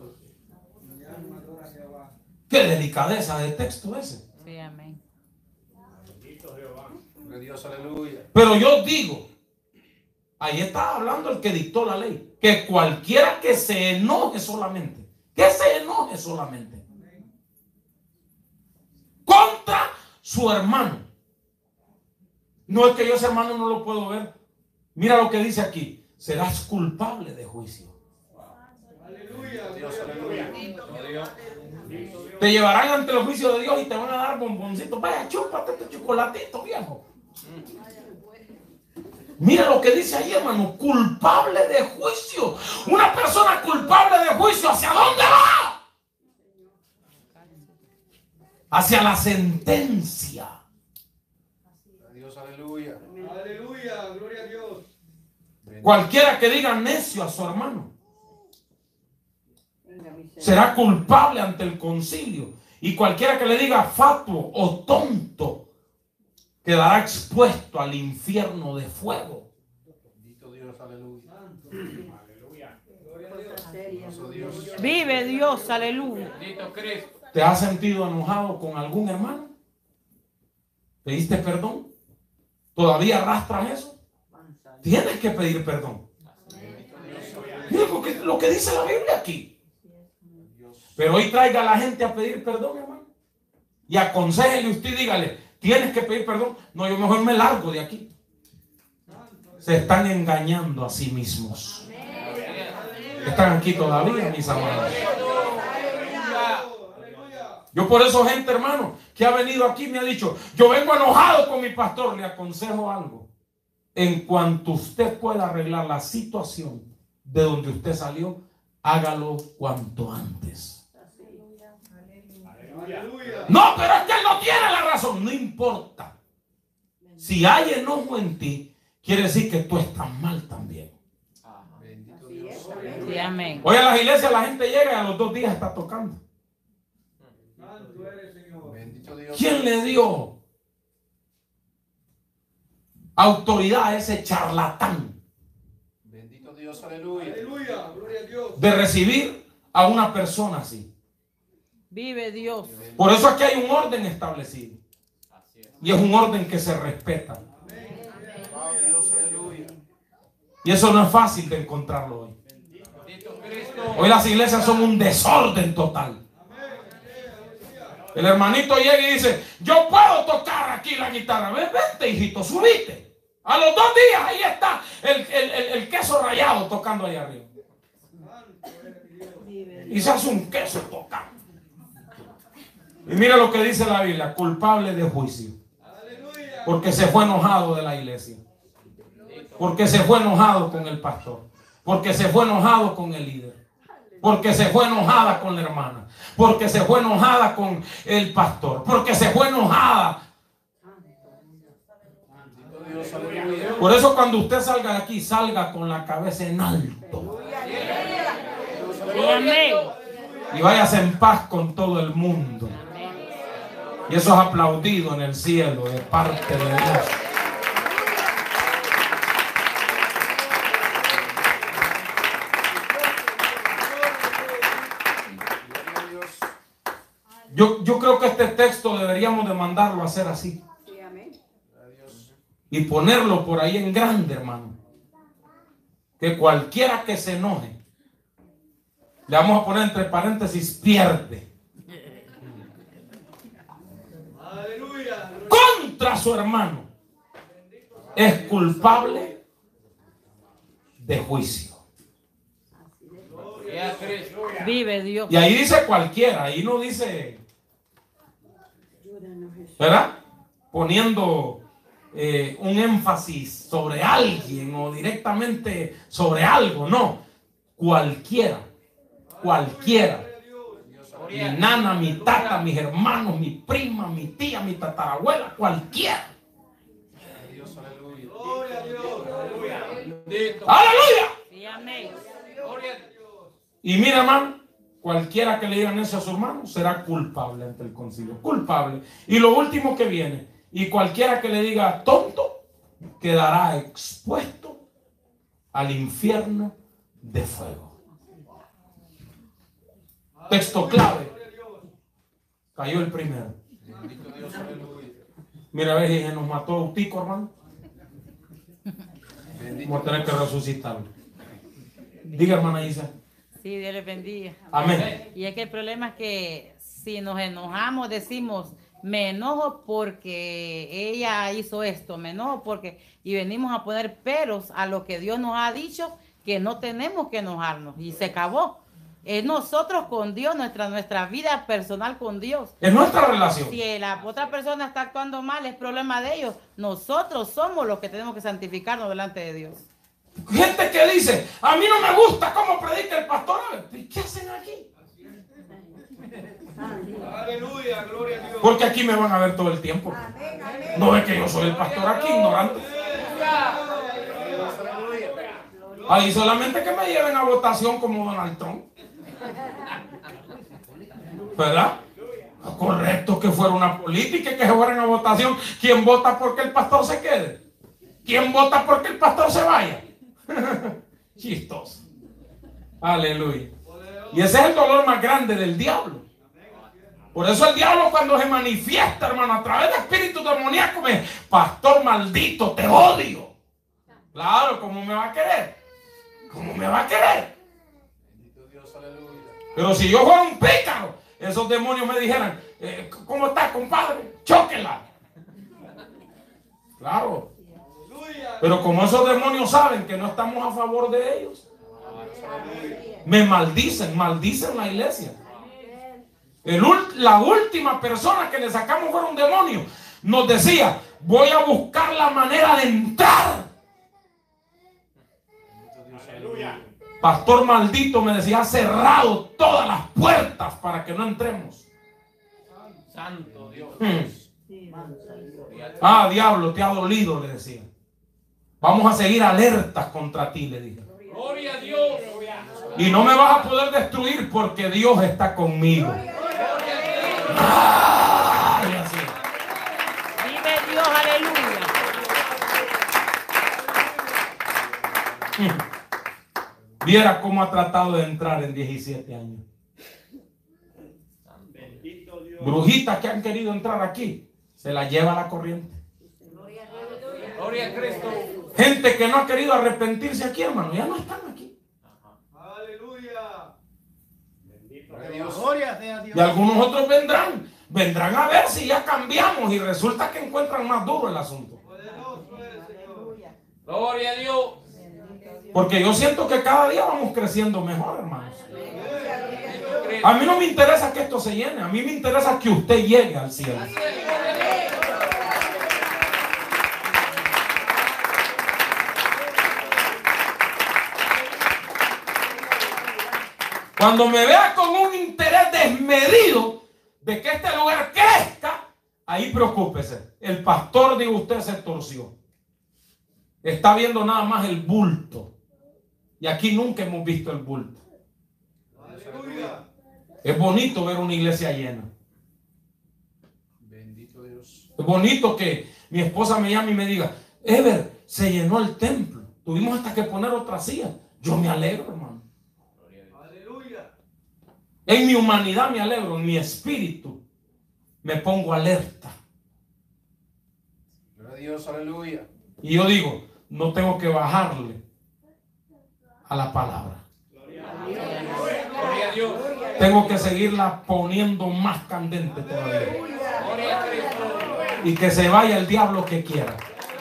Qué delicadeza de texto ese. Sí, amén. Gloria a Dios, aleluya. Pero yo digo, ahí está hablando el que dictó la ley, que cualquiera que se enoje solamente, contra su hermano. No es que yo ese hermano no lo puedo ver. Mira lo que dice aquí, serás culpable de juicio. Aleluya. Dios, aleluya. Te llevarán ante el juicio de Dios y te van a dar bomboncitos. Vaya, chúpate este chocolatito, viejo. Mira lo que dice ahí, hermano, culpable de juicio. Una persona culpable de juicio, ¿hacia dónde va? Hacia la sentencia. Dios, aleluya. Aleluya, gloria a Dios. Cualquiera que diga necio a su hermano será culpable ante el concilio. Y cualquiera que le diga fatuo o tonto quedará expuesto al infierno de fuego. Bendito Dios, aleluya. Vive Dios, aleluya. Bendito Cristo. ¿Te has sentido enojado con algún hermano? ¿Pediste perdón? ¿Todavía arrastras eso? Tienes que pedir perdón. Mira lo que dice la Biblia aquí. Pero hoy traiga a la gente a pedir perdón, hermano. Y aconséjele usted, dígale, tienes que pedir perdón. No, yo mejor me largo de aquí. Se están engañando a sí mismos. Están aquí todavía, mis amados. Yo por eso, gente, hermano, que ha venido aquí me ha dicho, yo vengo enojado con mi pastor. Le aconsejo algo. En cuanto usted pueda arreglar la situación de donde usted salió, hágalo cuanto antes. No, pero es que él no tiene la razón. No importa. Si hay enojo en ti, quiere decir que tú estás mal también. Sí, amén. Hoy a las iglesias la gente llega y a los 2 días está tocando. ¿Quién le dio autoridad a ese charlatán? Bendito Dios, aleluya. Aleluya, gloria a Dios. De recibir a una persona así. Vive Dios. Por eso aquí hay un orden establecido. Y es un orden que se respeta. Y eso no es fácil de encontrarlo hoy. Hoy las iglesias son un desorden total. El hermanito llega y dice, yo puedo tocar aquí la guitarra. Vente, hijito, subite. A los 2 días ahí está el queso rallado tocando allá arriba. Y se hace un queso tocando. Y mira lo que dice la Biblia, culpable de juicio. Porque se fue enojado de la iglesia. Porque se fue enojado con el pastor. Porque se fue enojado con el líder. Porque se fue enojada con la hermana. Porque se fue enojada con el pastor. Porque se fue enojada. Por eso cuando usted salga de aquí, salga con la cabeza en alto. Amén. Y váyase en paz con todo el mundo. Y eso es aplaudido en el cielo de parte de Dios. Yo creo que este texto deberíamos de mandarlo a hacer así. Sí, amén. Y ponerlo por ahí en grande, hermano. Que cualquiera que se enoje, le vamos a poner entre paréntesis, pierde. Aleluya. Contra su hermano. Es culpable de juicio. Vive Dios. Y ahí dice cualquiera, ahí no dice, ¿verdad? Poniendo un énfasis sobre alguien o directamente sobre algo, no. Cualquiera. Mi nana, mi tata, mis hermanos, mi prima, mi tía, mi tatarabuela, cualquiera. ¡Aleluya! Sí, amén. Y mira, hermano, cualquiera que le digan eso a su hermano será culpable ante el concilio. Culpable. Y lo último que viene, y cualquiera que le diga tonto, quedará expuesto al infierno de fuego. Texto clave. Cayó el primero. Mira, a ver si se nos mató Eutico, hermano. Vamos a tener que resucitarlo. Diga, hermana Isa. Sí, Dios les bendiga. Amén. Y es que el problema es que si nos enojamos, decimos, me enojo porque ella hizo esto, me enojo porque... Y venimos a poner peros a lo que Dios nos ha dicho, que no tenemos que enojarnos. Y se acabó. Es nosotros con Dios, nuestra vida personal con Dios. Es nuestra relación. Si la otra persona está actuando mal, es problema de ellos. Nosotros somos los que tenemos que santificarnos delante de Dios. Gente que dice, a mí no me gusta cómo predica el pastor. ¿Y qué hacen aquí? Aleluya, gloria a Dios. Porque aquí me van a ver todo el tiempo. No es que yo soy el pastor aquí, ignorante. Ahí solamente que me lleven a votación como Donald Trump. ¿Verdad? Correcto que fuera una política y que se fueran a votación. ¿Quién vota porque el pastor se quede? ¿Quién vota porque el pastor se vaya? Chistoso. Aleluya. Y ese es el dolor más grande del diablo. Por eso el diablo, cuando se manifiesta, hermano, a través de espíritus demoníacos, me, pastor maldito, te odio. Claro, ¿cómo me va a querer? ¿Cómo me va a querer? Pero si yo fuera un pícaro, esos demonios me dijeran, ¿cómo está, compadre? Chóquela. Claro. Pero como esos demonios saben que no estamos a favor de ellos, me maldicen la iglesia. La última persona que le sacamos fuera un demonio. Nos decía, voy a buscar la manera de entrar. Pastor maldito, me decía, ha cerrado todas las puertas para que no entremos. Santo Dios. Ah, diablo, te ha dolido, le decía. Vamos a seguir alertas contra ti, le dije. Gloria a Dios. Y no me vas a poder destruir porque Dios está conmigo. Ay, así. Vive Dios, aleluya. Viera cómo ha tratado de entrar en 17 años. Brujitas que han querido entrar aquí, se la lleva la corriente. Gloria a Cristo. Gente que no ha querido arrepentirse aquí, hermano, ya no están aquí. Aleluya. Gloria a Dios. Y algunos otros vendrán a ver si ya cambiamos y resulta que encuentran más duro el asunto. Gloria a Dios. Porque yo siento que cada día vamos creciendo mejor, hermanos. A mí no me interesa que esto se llene, a mí me interesa que usted llegue al cielo. Cuando me vea con un interés desmedido de que este lugar crezca, ahí preocúpese. El pastor de usted se torció. Está viendo nada más el bulto. Y aquí nunca hemos visto el bulto. Es bonito ver una iglesia llena. Bendito Dios. Es bonito que mi esposa me llame y me diga, Ever, se llenó el templo. Tuvimos hasta que poner otra silla. Yo me alegro, hermano. En mi humanidad me alegro, en mi espíritu me pongo alerta. Gloria a Dios, aleluya. Y yo digo, no tengo que bajarle a la palabra. Gloria a Dios. Tengo que seguirla poniendo más candente todavía. Y que se vaya el diablo que quiera.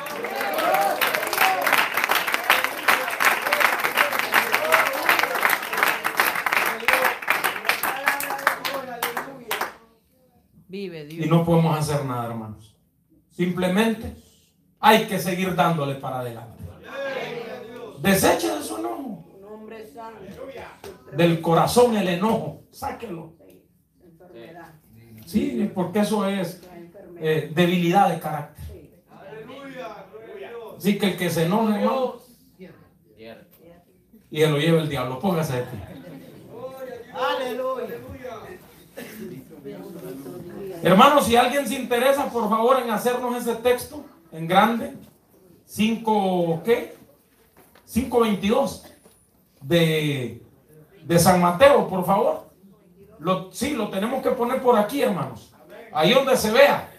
Vive Dios. Y no podemos hacer nada, hermanos. Simplemente hay que seguir dándole para adelante. Deseche de su enojo. Del corazón el enojo. Sáquelo. Sí, porque eso es debilidad de carácter. Así que el que se enoja, hermano, y se lo lleva el diablo. Póngase de pie. Hermanos, si alguien se interesa, por favor, en hacernos ese texto en grande, 5:22 de San Mateo, por favor. Sí, lo tenemos que poner por aquí, hermanos. Ahí donde se vea.